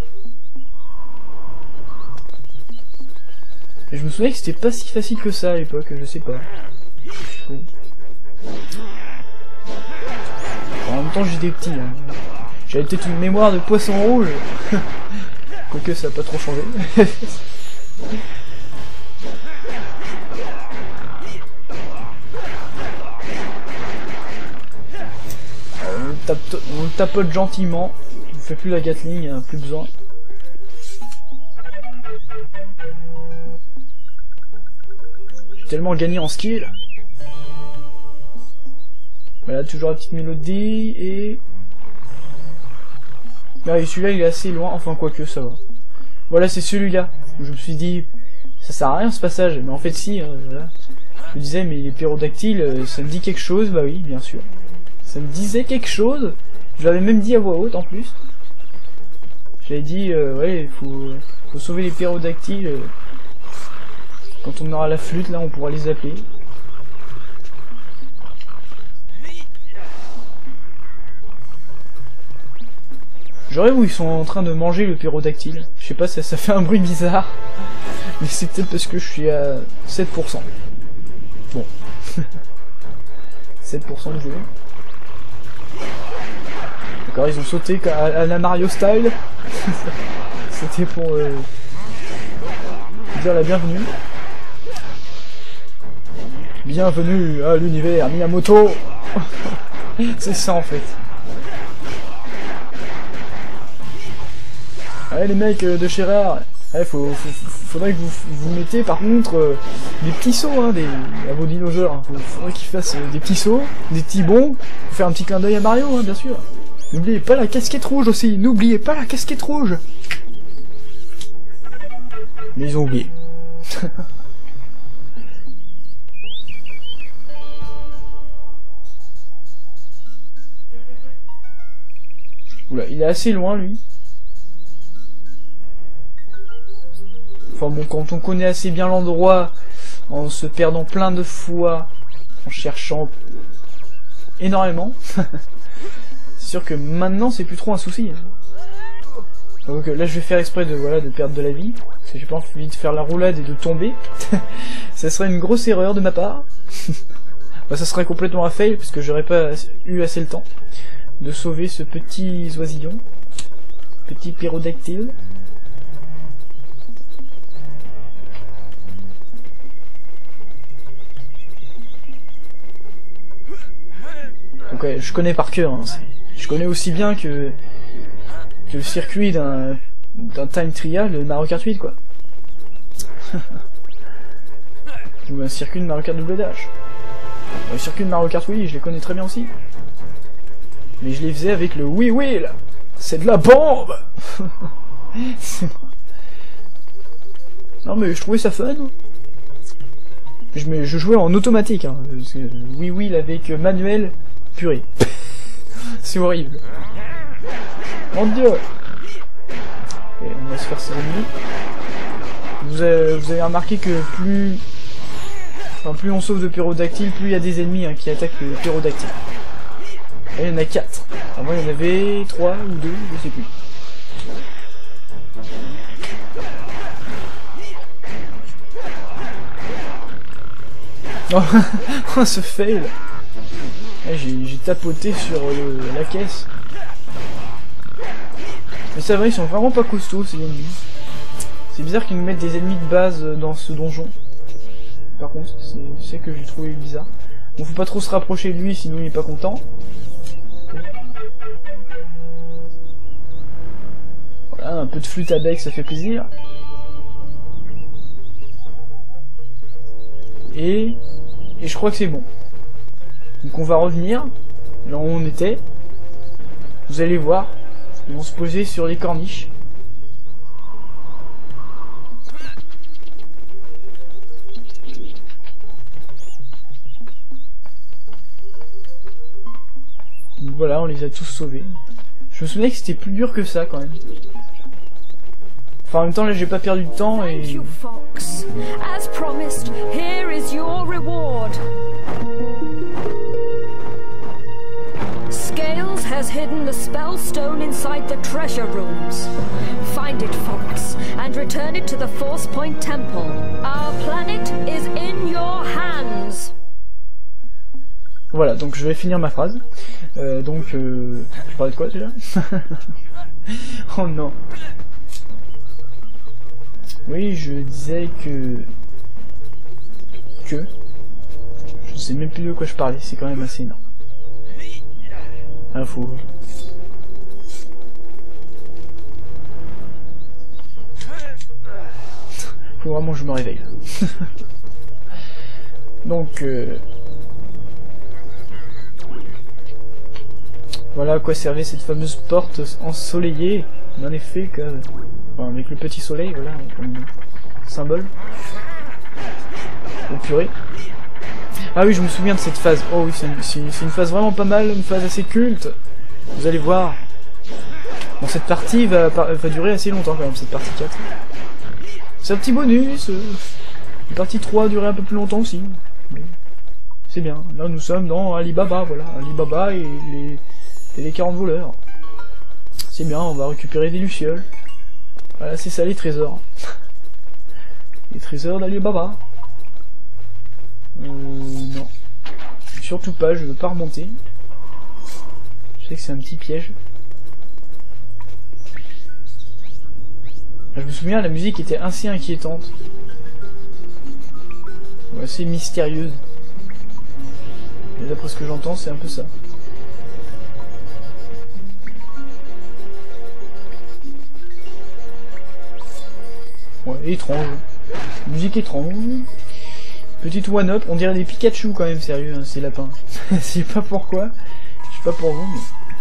Et je me souviens que c'était pas si facile que ça à l'époque, je sais pas. Bon. longtemps j'étais petit. Hein. J'avais peut-être une mémoire de poisson rouge. Quoique ça n'a pas trop changé. on, le tape on le tapote gentiment. On fait plus la Gatling, hein, plus besoin. J'ai tellement gagné en skill. Voilà, toujours la petite mélodie et... Ah, et celui-là il est assez loin, enfin quoique ça va. Voilà, c'est celui-là. Je me suis dit, ça sert à rien ce passage, mais en fait si, hein, voilà. Je me disais, mais les pyrodactyles, ça me dit quelque chose, bah oui, bien sûr. Ça me disait quelque chose, je l'avais même dit à voix haute en plus. J'avais dit, euh, ouais, il faut, faut sauver les pyrodactyles. Euh, quand on aura la flûte, là, on pourra les appeler. Je rêve où ils sont en train de manger le pyrodactyle. Je sais pas, ça, ça fait un bruit bizarre. Mais c'est peut-être parce que je suis à sept pour cent. Bon. sept pour cent de jeu. D'accord, ils ont sauté à, à la Mario style. C'était pour euh, dire la bienvenue. Bienvenue à l'univers Miyamoto. C'est ça en fait. Allez les mecs euh, de chez Rare, ouais, faut, faut, faudrait que vous vous mettez par contre euh, des petits sauts hein, des, à vos dinosaures. Hein. Faudrait qu'ils fassent euh, des petits sauts, des petits bonds, pour faire un petit clin d'œil à Mario, hein, bien sûr. N'oubliez pas la casquette rouge aussi, n'oubliez pas la casquette rouge. Mais ils ont oublié. Oula, il est assez loin lui. Enfin bon, quand on connaît assez bien l'endroit, en se perdant plein de fois, en cherchant énormément, c'est sûr que maintenant c'est plus trop un souci. Hein. Donc là je vais faire exprès de, voilà, de perdre de la vie, parce que j'ai pas envie de faire la roulade et de tomber. Ça serait une grosse erreur de ma part. Bah, ça serait complètement un fail, parce que j'aurais pas eu assez le temps de sauver ce petit oisillon, petit pyrodactyle. Donc ouais, je connais par cœur, hein, je connais aussi bien que, que le circuit d'un d'un time trial de Mario Kart huit quoi. Ou un circuit de Mario Kart Double Dash. Le circuit de Mario Kart Wii, je les connais très bien aussi. Mais je les faisais avec le Wii Wheel. C'est de la bombe. Non mais je trouvais ça fun. Je, me, je jouais en automatique, hein, parce que Wii Wheel avec manuel. Purée. C'est horrible. Mon dieu. Et on va se faire ses ennemis. Vous avez, vous avez remarqué que plus... Enfin, plus on sauve de pyrodactyles, plus il y a des ennemis hein, qui attaquent le pyrodactyle. Et il y en a quatre. Avant il y en avait trois ou deux, je sais plus. Oh, ce fail. J'ai tapoté sur euh, la caisse. Mais c'est vrai, ils sont vraiment pas costauds ces ennemis. C'est bizarre qu'ils nous mettent des ennemis de base dans ce donjon. Par contre, c'est ça que j'ai trouvé bizarre. Bon, faut pas trop se rapprocher de lui, sinon il est pas content. Voilà, un peu de flûte à bec, ça fait plaisir. Et... Et je crois que c'est bon. Donc on va revenir, là où on était. Vous allez voir, ils vont se poser sur les corniches. Donc voilà, on les a tous sauvés. Je me souvenais que c'était plus dur que ça quand même. Enfin en même temps là j'ai pas perdu de temps et... Thank you, Fox. As promised, here is your reward. Scales has hidden the spell stone inside the treasure rooms. Find it, Fox, and return it to the Force Point Temple. Our planet is in your hands. Voilà, donc je vais finir ma phrase. Euh, donc, euh... je parlais de quoi déjà? Oh non. Oui, je disais que... Que... Je sais même plus de quoi je parlais, c'est quand même assez énorme. Ah, faut... Faut vraiment que je me réveille. Donc... Euh... Voilà à quoi servait cette fameuse porte ensoleillée. En effet, que... Enfin, avec le petit soleil, voilà, comme symbole. Oh purée. Ah oui, je me souviens de cette phase. Oh oui, c'est une, une phase vraiment pas mal, une phase assez culte. Vous allez voir. Bon, cette partie va, va durer assez longtemps quand même, cette partie quatre. C'est un petit bonus. La partie trois a duré un peu plus longtemps aussi. C'est bien. Là, nous sommes dans Alibaba, voilà. Alibaba et les, et les quarante voleurs. C'est bien, on va récupérer des lucioles. Voilà, c'est ça les trésors. Les trésors d'Alibaba. Euh, non. Surtout pas, je veux pas remonter. Je sais que c'est un petit piège. Je me souviens, la musique était assez inquiétante. Ouais, assez mystérieuse. Et d'après ce que j'entends, c'est un peu ça. Ouais, étrange. Musique étrange. Petite one-up, on dirait des Pikachu quand même, sérieux, hein, ces lapins. Je sais pas pourquoi. Je sais pas pour vous, mais...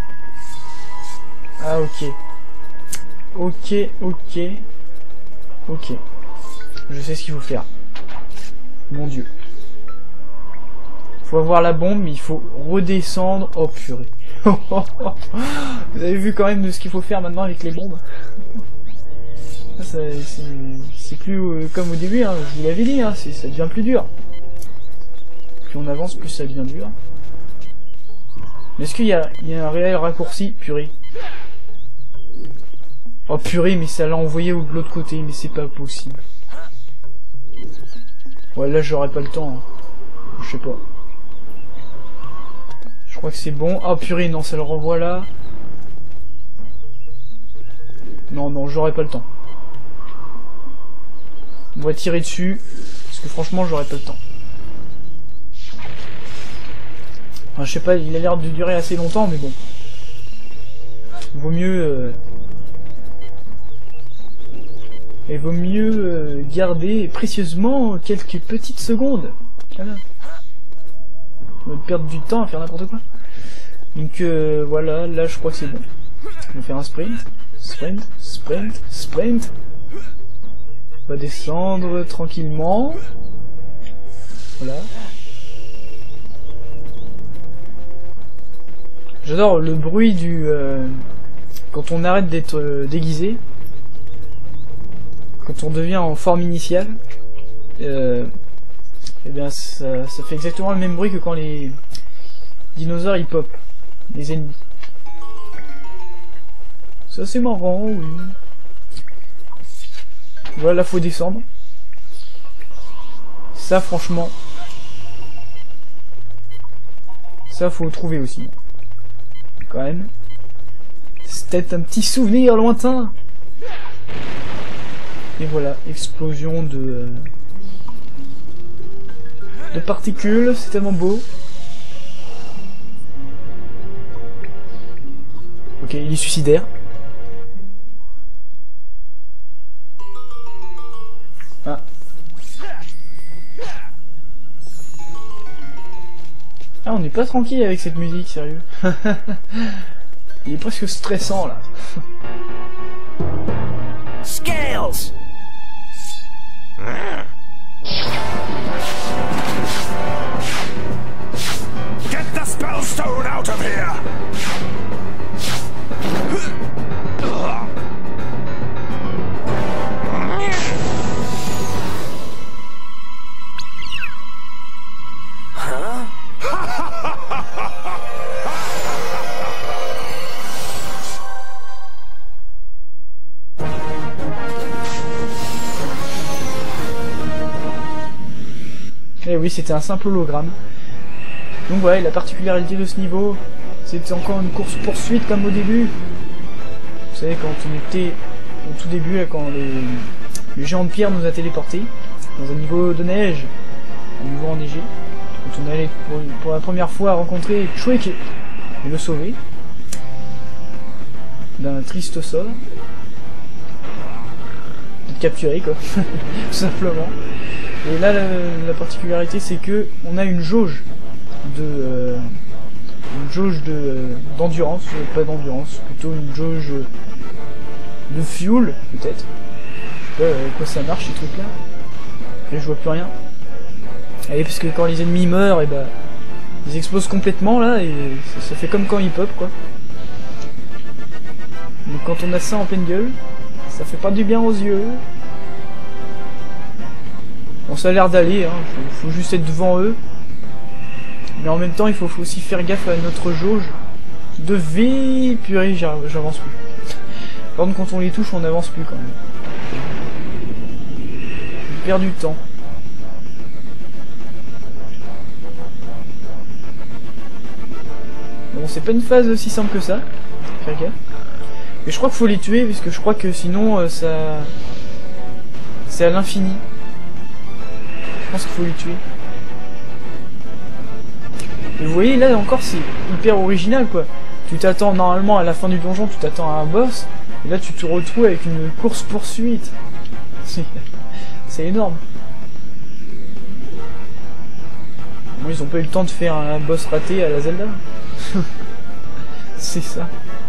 Ah, ok. Ok, ok. Ok. Je sais ce qu'il faut faire. Mon dieu. Faut avoir la bombe, mais il faut redescendre. Oh purée. Vous avez vu quand même de ce qu'il faut faire maintenant avec les bombes. C'est plus euh, comme au début, hein, je vous l'avais dit, hein, ça devient plus dur. Plus on avance, plus ça devient dur. Mais est-ce qu'il y a, il y a un réel raccourci? Purée. Oh purée, mais ça l'a envoyé de l'autre côté, mais c'est pas possible. Ouais, là j'aurais pas le temps. Hein. Je sais pas. Je crois que c'est bon. Oh purée, non, ça le renvoie là. Non, non, j'aurais pas le temps. On va tirer dessus, parce que franchement j'aurais pas le temps. Enfin, je sais pas, il a l'air de durer assez longtemps, mais bon. Vaut mieux... Euh... Et vaut mieux euh, garder précieusement quelques petites secondes. Voilà. On va perdre du temps à faire n'importe quoi. Donc euh, voilà, là je crois que c'est bon. On va faire un sprint. Sprint, sprint, sprint. On va descendre tranquillement. Voilà. J'adore le bruit du... Euh, quand on arrête d'être euh, déguisé. Quand on devient en forme initiale. Euh, et bien ça, ça fait exactement le même bruit que quand les dinosaures ils pop. Les ennemis. Ça c'est marrant, oui. Voilà, faut descendre. Ça, franchement... Ça, faut trouver aussi. Quand même. C'est peut-être un petit souvenir lointain. Et voilà, explosion de... de particules, c'est tellement beau. Ok, il est suicidaire. Ah. Ah, on n'est pas tranquille avec cette musique, sérieux. Il est presque stressant, là. Scales! Get the spellstone out of here! Eh oui, c'était un simple hologramme. Donc voilà, la particularité de ce niveau, C'était encore une course poursuite comme au début. Vous savez, quand on était au tout début, là, quand les, les géants de pierre nous a téléportés dans un niveau de neige, un niveau enneigé, quand on allait pour, pour la première fois rencontrer Shrek et le sauver d'un triste sort, de capturer quoi, tout simplement. Et là, la, la particularité, c'est que on a une jauge de euh, une jauge de euh, d'endurance, pas d'endurance, plutôt une jauge de fuel, peut-être. Je sais pas à quoi ça marche ces trucs-là. Là, je vois plus rien. Et parce que quand les ennemis meurent, et bah ils explosent complètement là, et ça, ça fait comme quand ils pop quoi. Donc quand on a ça en pleine gueule, ça fait pas du bien aux yeux. Bon, ça a l'air d'aller, hein. faut, faut juste être devant eux. Mais en même temps, il faut, faut aussi faire gaffe à notre jauge de vie. Purée, j'avance plus. Par contre, quand on les touche, on n'avance plus quand même. On perd du temps. Bon, c'est pas une phase aussi simple que ça. Faire gaffe. Mais je crois qu'il faut les tuer, parce que je crois que sinon, euh, ça... c'est à l'infini. Je pense qu'il faut les tuer. Et vous voyez, là encore, c'est hyper original, quoi. Tu t'attends, normalement, à la fin du donjon, tu t'attends à un boss, et là, tu te retrouves avec une course-poursuite. C'est énorme. Bon, ils ont pas eu le temps de faire un boss raté à la Zelda. C'est ça.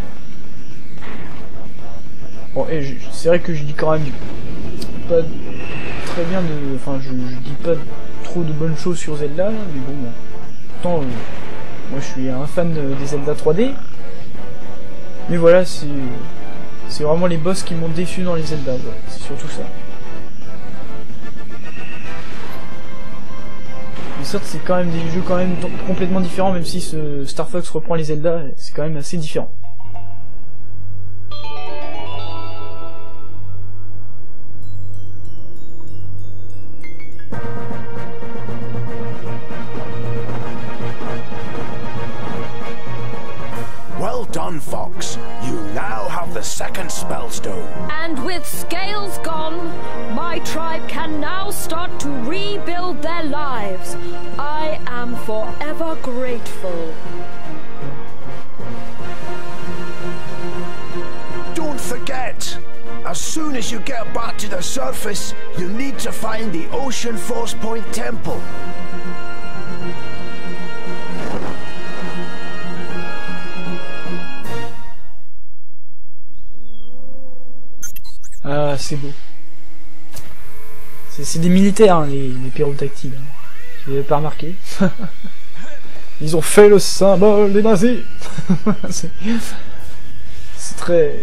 Bon, et c'est vrai que je dis quand même pas très bien de... Enfin, je, je dis pas trop de bonnes choses sur Zelda, mais bon, bon. Pourtant, euh, moi je suis un fan des Zelda trois D. Mais voilà, c'est... C'est vraiment les boss qui m'ont déçu dans les Zelda, ouais. C'est surtout ça. Mais certes, c'est quand même des jeux quand même complètement différents, même si ce Star Fox reprend les Zelda, c'est quand même assez différent. Well done, Fox. You now have the second Spellstone. And with Scales gone, my tribe can now start to rebuild their lives. I am forever grateful. Don't forget, as soon as you get back to the surface, you need to find the Ocean Force Point Temple. Ah, c'est beau. C'est des militaires, hein, les, les pyrotactiles. Hein. Vous n'avez pas remarqué? Ils ont fait le symbole des nazis. C'est très...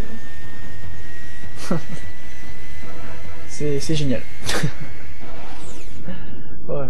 C'est génial. Voilà.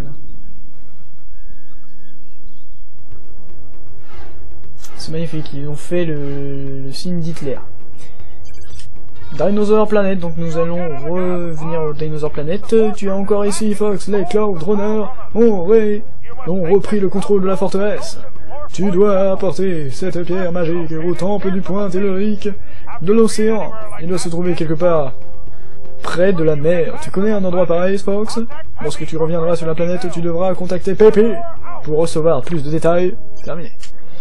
C'est magnifique, ils ont fait le, le signe d'Hitler. Dinosaur Planet, donc nous allons revenir au Dinosaur Planet. Tu es encore ici, Fox, les Cloud Runners ont, ré... ont repris le contrôle de la forteresse. Tu dois apporter cette pierre magique au temple du point tellurique de l'océan. Il doit se trouver quelque part près de la mer. Tu connais un endroit pareil, Fox? Lorsque tu reviendras sur la planète, tu devras contacter Pepe pour recevoir plus de détails. Terminé.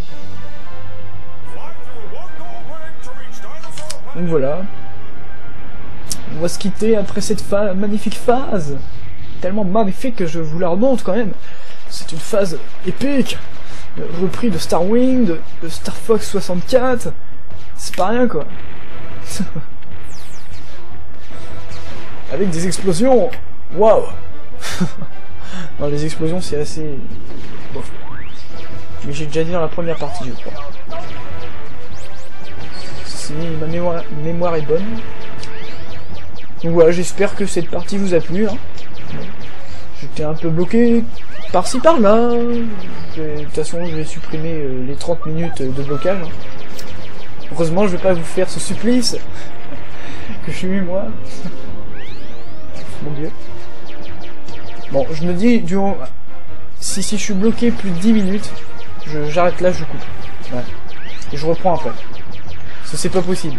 Donc voilà. On va se quitter après cette fa magnifique phase. Tellement magnifique que je vous la remonte quand même. C'est une phase épique. Repris de Star Wing, de, de Star Fox soixante-quatre. C'est pas rien quoi. Avec des explosions. Waouh. Non, les explosions c'est assez... Bon. Mais j'ai déjà dit dans la première partie je crois. Si ma mémoire, mémoire est bonne. Donc voilà, j'espère que cette partie vous a plu. Hein. J'étais un peu bloqué par-ci par-là. De toute façon, je vais supprimer euh, les trente minutes de blocage. Hein. Heureusement, je vais pas vous faire ce supplice que je suis eu moi. Mon dieu. Bon, je me dis, du si, si je suis bloqué plus de dix minutes, j'arrête là, je coupe. Ouais. Et je reprends après. Parce que c'est pas possible.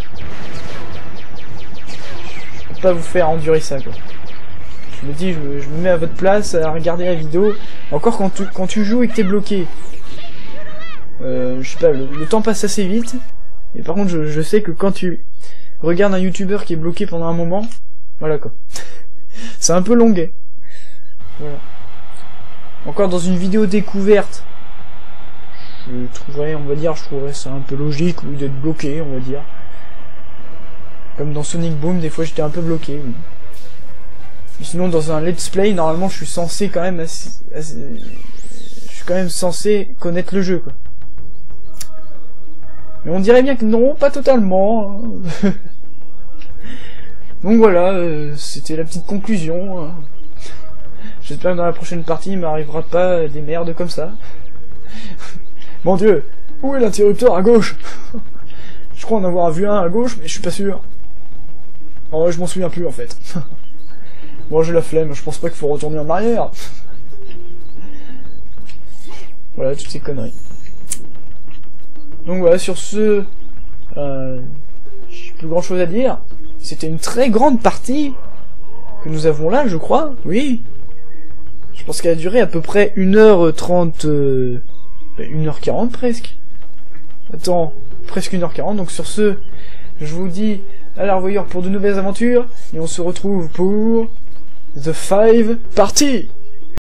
Je peux pas vous faire endurer ça, quoi. Je me dis, je me, je me mets à votre place à regarder la vidéo. Encore quand tu, quand tu joues et que t'es bloqué. Euh, je sais pas, le, le temps passe assez vite. Et par contre, je, je sais que quand tu regardes un youtubeur qui est bloqué pendant un moment, voilà quoi. C'est un peu longuet. Voilà. Encore dans une vidéo découverte, je trouverais, on va dire, je trouverais ça un peu logique, ou d'être bloqué, on va dire. Comme dans Sonic Boom, des fois j'étais un peu bloqué. Oui. Mais sinon, dans un let's play, normalement, je suis censé quand même assez, assez, je suis quand même censé connaître le jeu, quoi. Mais on dirait bien que non, pas totalement. Hein. Donc voilà, euh, c'était la petite conclusion. Hein. J'espère que dans la prochaine partie, il m'arrivera pas des merdes comme ça. Mon Dieu, où est l'interrupteur à gauche? Je crois en avoir vu un à gauche, mais je suis pas sûr. Oh, je m'en souviens plus en fait. Moi j'ai la flemme, je pense pas qu'il faut retourner en arrière. Voilà, toutes ces conneries. Donc voilà, sur ce, euh, j'ai plus grand chose à dire. C'était une très grande partie que nous avons là, je crois. Oui. Je pense qu'elle a duré à peu près une heure trente, euh, une heure quarante presque. Attends, presque une heure quarante. Donc sur ce, je vous dis à la revoyure pour de nouvelles aventures. Et on se retrouve pour The Five Party.